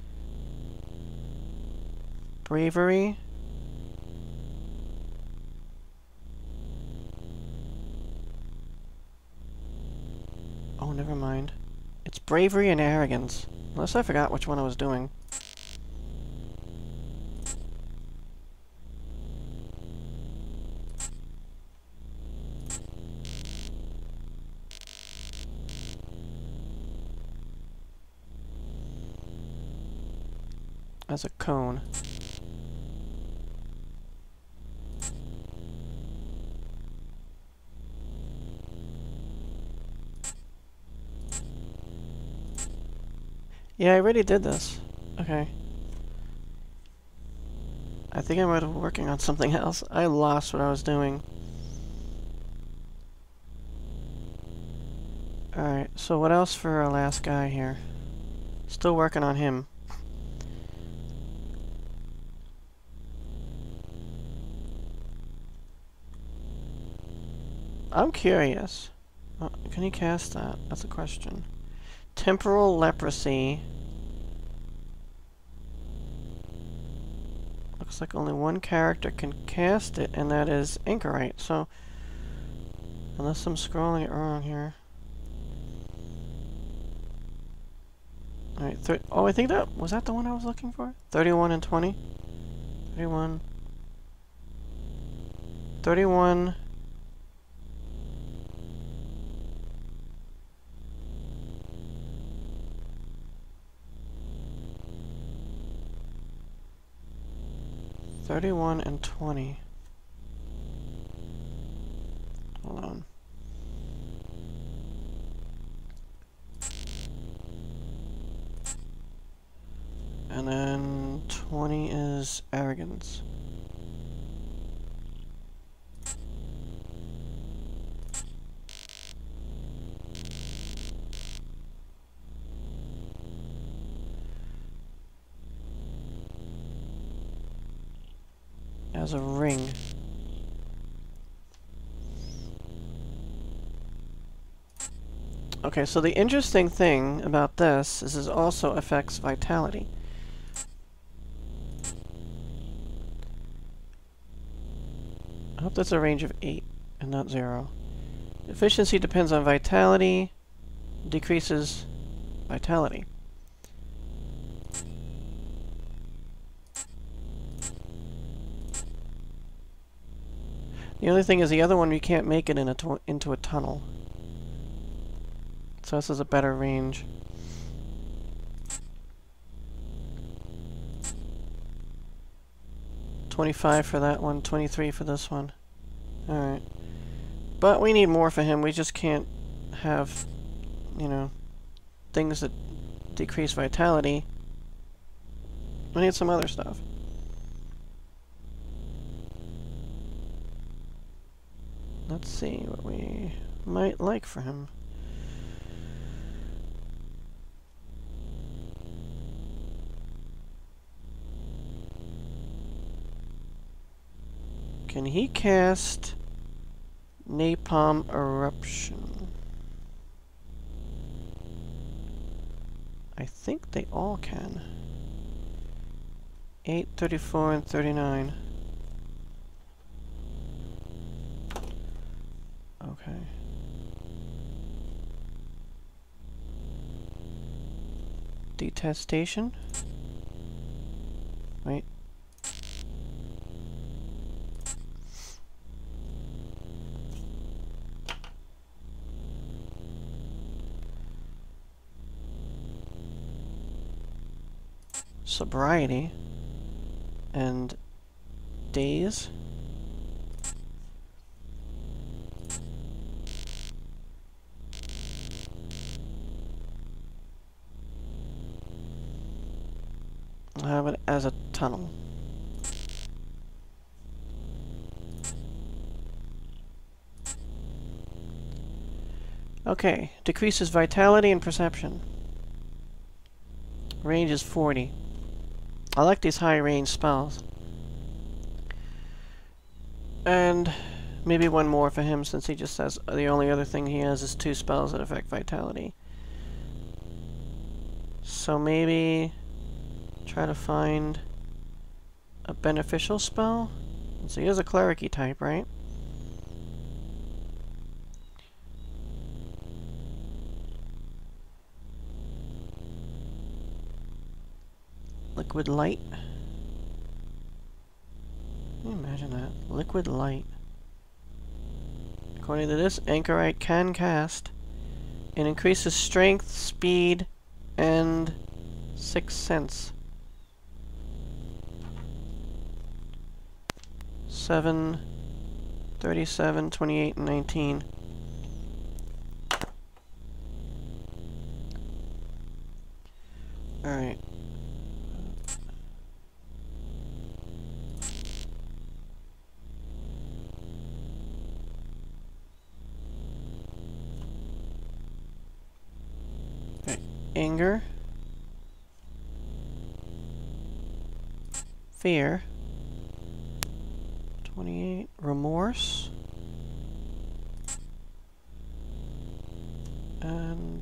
Bravery. Oh, never mind. It's bravery and arrogance. Unless I forgot which one I was doing. As a cone. Yeah, I already did this. Okay. I think I might have been working on something else. I lost what I was doing. Alright, so what else for our last guy here? Still working on him. I'm curious. Can he cast that? That's a question. Temporal leprosy. Looks like only one character can cast it, and that is Anchorite. So, unless I'm scrolling it wrong here. Alright, oh, I think that was that the one I was looking for? 31 and 20? 31. 31. And 20. Hold on. And then 20 is arrogance. As a ring. Okay, so the interesting thing about this is it also affects vitality. I hope that's a range of 8 and not 0. Efficiency depends on vitality, decreases vitality. The only thing is the other one, you can't make it in into a tunnel. So this is a better range. $25 for that one, 23 for this one. Alright. But we need more for him. We just can't have, you know, things that decrease vitality. We need some other stuff. Let's see what we might like for him. Can he cast Napalm Eruption? I think they all can. 8, 34, and 39. Okay. Detestation? Wait. Sobriety and days. I'll have it as a tunnel. Okay, decreases vitality and perception. Range is 40. I like these high range spells. And maybe one more for him, since he just says the only other thing he has is 2 spells that affect vitality. So maybe try to find a beneficial spell. So he has a cleric-y type, right? Liquid light. Can you imagine that? Liquid light. According to this, Anchorite can cast. It increases strength, speed, and 6th sense. 7, 37, 28, and 19. Alright. Anger, fear, 28, remorse, and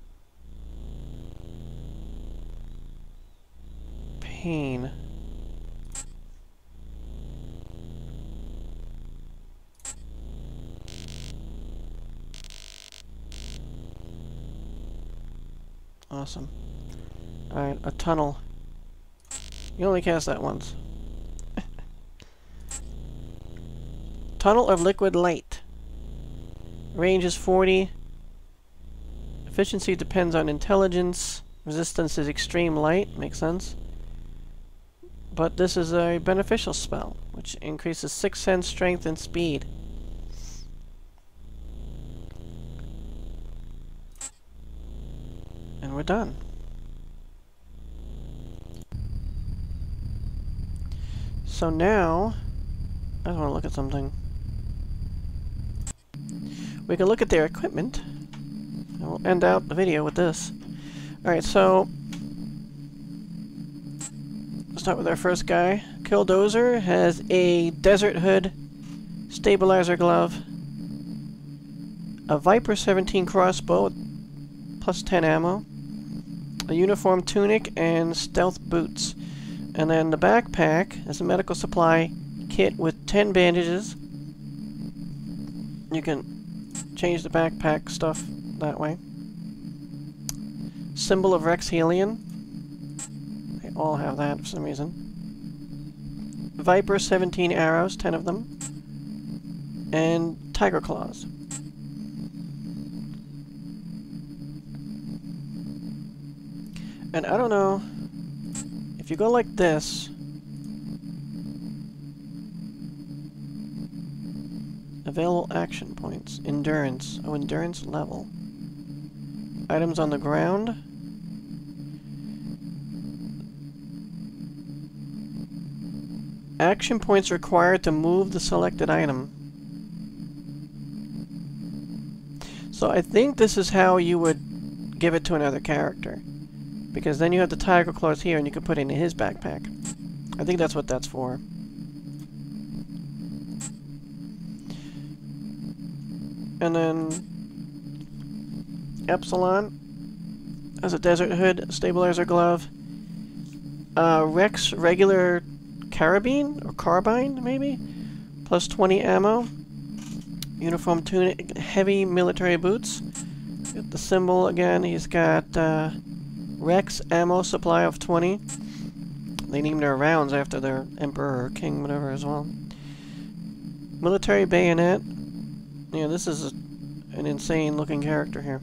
pain. Awesome. Alright, a tunnel. You only cast that once. Tunnel of liquid light. Range is 40. Efficiency depends on intelligence. Resistance is extreme light. Makes sense. But this is a beneficial spell, which increases 6th sense, strength, and speed. And we're done. So now, I want to look at something. We can look at their equipment. And we'll end out the video with this. Alright, so let's start with our first guy. Killdozer has a Desert Hood, Stabilizer Glove, a Viper 17 crossbow, plus 10 ammo, a uniform tunic, and stealth boots. And then the backpack is a medical supply kit with 10 bandages. You can change the backpack stuff that way. Symbol of Perihelion. They all have that for some reason. Viper 17 arrows, 10 of them. And tiger claws. And I don't know, if you go like this, available action points, endurance, endurance level, items on the ground, action points required to move the selected item. So I think this is how you would give it to another character. Because then you have the tiger claws here and you can put it in his backpack. I think that's what that's for. And then Epsilon has a desert hood, stabilizer glove. Rex regular carabine or carbine maybe, plus 20 ammo. Uniform tunic, heavy military boots. Get the symbol again. He's got Rex ammo supply of 20. They named their rounds after their emperor or king, whatever, as well. Military bayonet. Yeah, this is an insane looking character here.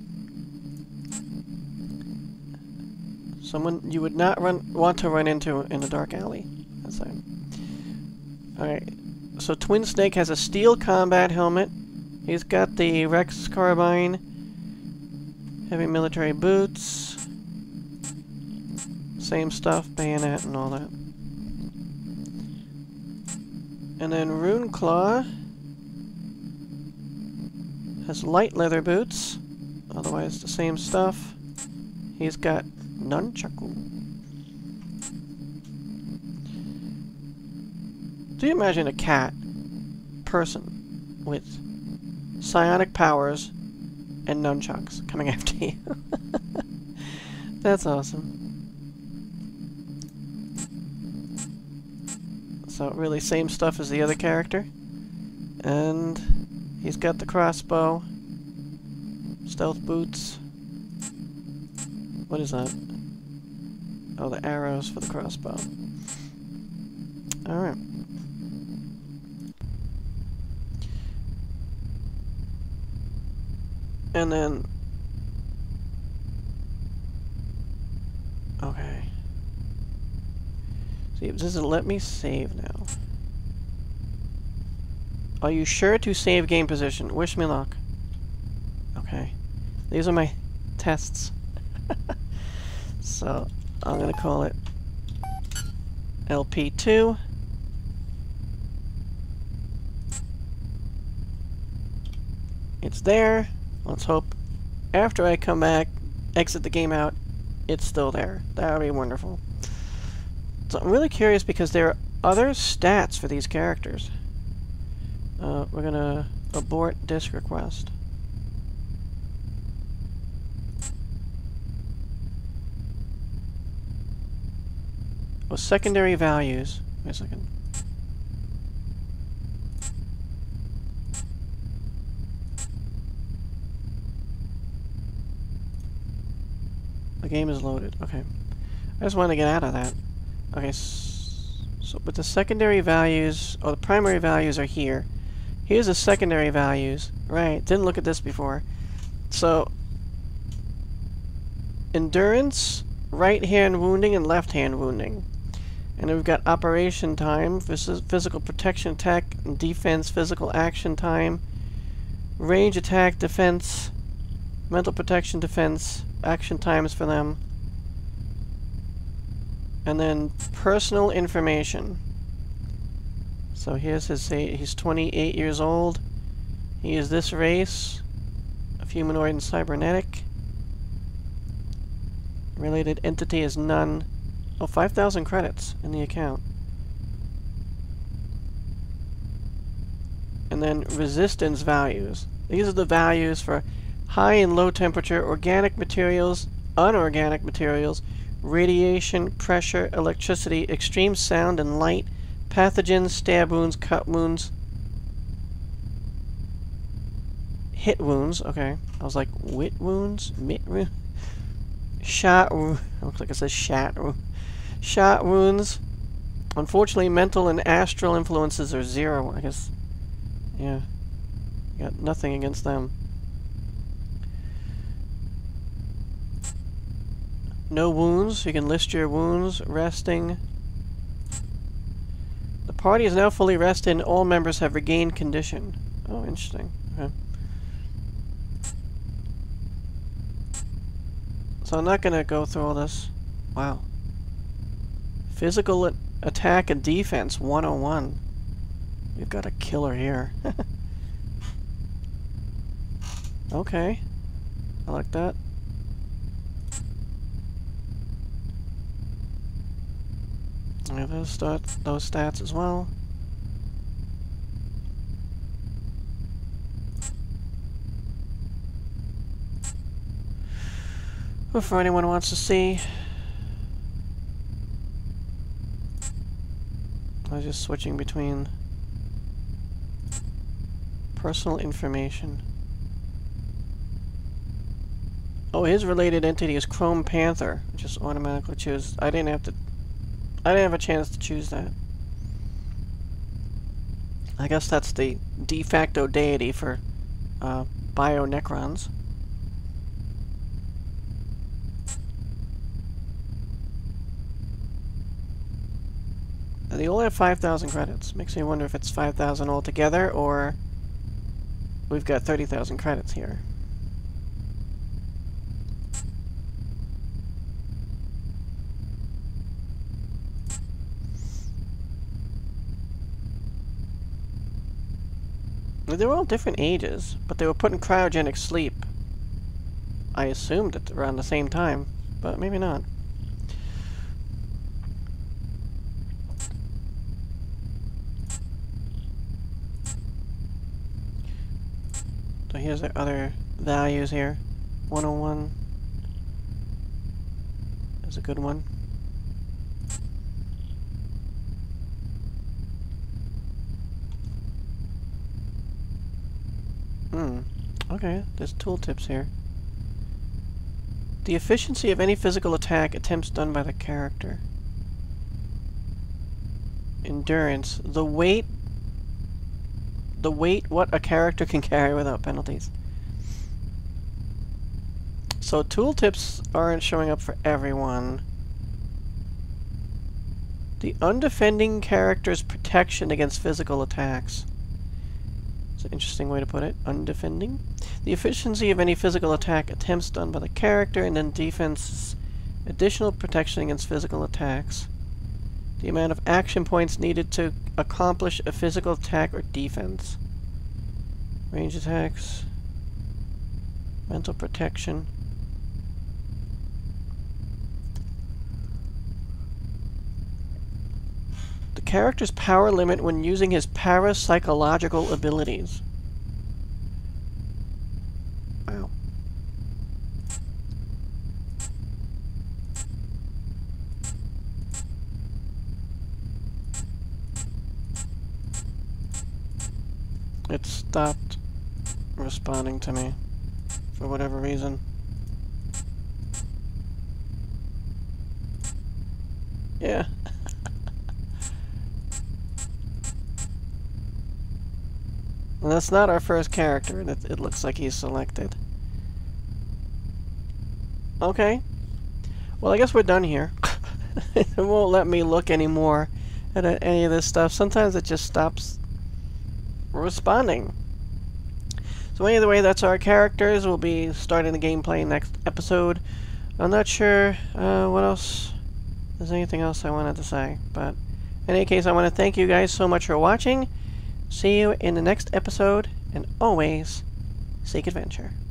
Someone you would not want to run into in a dark alley. That's it. Alright, so Twin Snake has a steel combat helmet. He's got the Rex carbine, heavy military boots, same stuff, bayonet and all that. And then RuneClaw has light leather boots, otherwise the same stuff. He's got nunchucks. Do you imagine a cat person with psionic powers and nunchucks coming after you? That's awesome. So really same stuff as the other character. And he's got the crossbow, stealth boots. What is that? Oh, the arrows for the crossbow. Alright. And then... okay. See, does it let me save now? Are you sure to save game position? Wish me luck. Okay. These are my tests. So, I'm gonna call it LP2. It's there. Let's hope after I come back, exit the game out, it's still there. That would be wonderful. So I'm really curious because there are other stats for these characters. We're gonna abort disk request. Oh, secondary values. Wait a second. The game is loaded. Okay. I just wanted to get out of that. Okay, so but the secondary values, or the primary values are here. Here's the secondary values. Right, didn't look at this before. So, endurance, right hand wounding, and left hand wounding. And then we've got operation time, physical protection, attack, and defense, physical action time, range, attack, defense, mental protection, defense, action times for them. And then personal information. So here's his, he's 28 years old. He is this race, of humanoid and cybernetic. Related entity is none. Oh, 5,000 credits in the account. And then resistance values. These are the values for high and low temperature, organic materials, unorganic materials, radiation, pressure, electricity, extreme sound and light, pathogens, stab wounds, cut wounds, hit wounds. Okay, I was like, wit wounds? Mit wounds? Shot wounds. Looks like it says shot wounds. Shot wounds. Unfortunately, mental and astral influences are 0. I guess, yeah, got nothing against them. No wounds. You can list your wounds. Resting. The party is now fully rested and all members have regained condition. Oh, interesting. Okay. So I'm not going to go through all this. Wow. Physical attack and defense 101. We've got a killer here. Okay. I like that. Yeah, those stats as well. Well, for anyone who wants to see, I was just switching between personal information. Oh, his related entity is Chrome Panther. Just automatically choose. I didn't have a chance to choose that. I guess that's the de facto deity for bio-necrons. They all have 5,000 credits. Makes me wonder if it's 5,000 altogether, or we've got 30,000 credits here. They were all different ages, but they were put in cryogenic sleep. I assumed at around the same time, but maybe not. So here's the other values here. 101 is a good one. Okay, there's tooltips here. The efficiency of any physical attack attempts done by the character. Endurance. The weight what a character can carry without penalties. So tooltips aren't showing up for everyone. The undefending character's protection against physical attacks. It's an interesting way to put it. Undefending. The efficiency of any physical attack attempts done by the character, and then defense, additional protection against physical attacks. The amount of action points needed to accomplish a physical attack or defense. Range attacks. Mental protection. The character's power limit when using his parapsychological abilities. Wow. It stopped responding to me for whatever reason. Yeah. Well, that's not our first character, and it looks like he's selected. Okay. Well, I guess we're done here. It won't let me look anymore at any of this stuff. Sometimes it just stops responding. So either way, that's our characters. We'll be starting the gameplay next episode. I'm not sure what else. There's anything else I wanted to say, but in any case, I want to thank you guys so much for watching. See you in the next episode, and always seek adventure.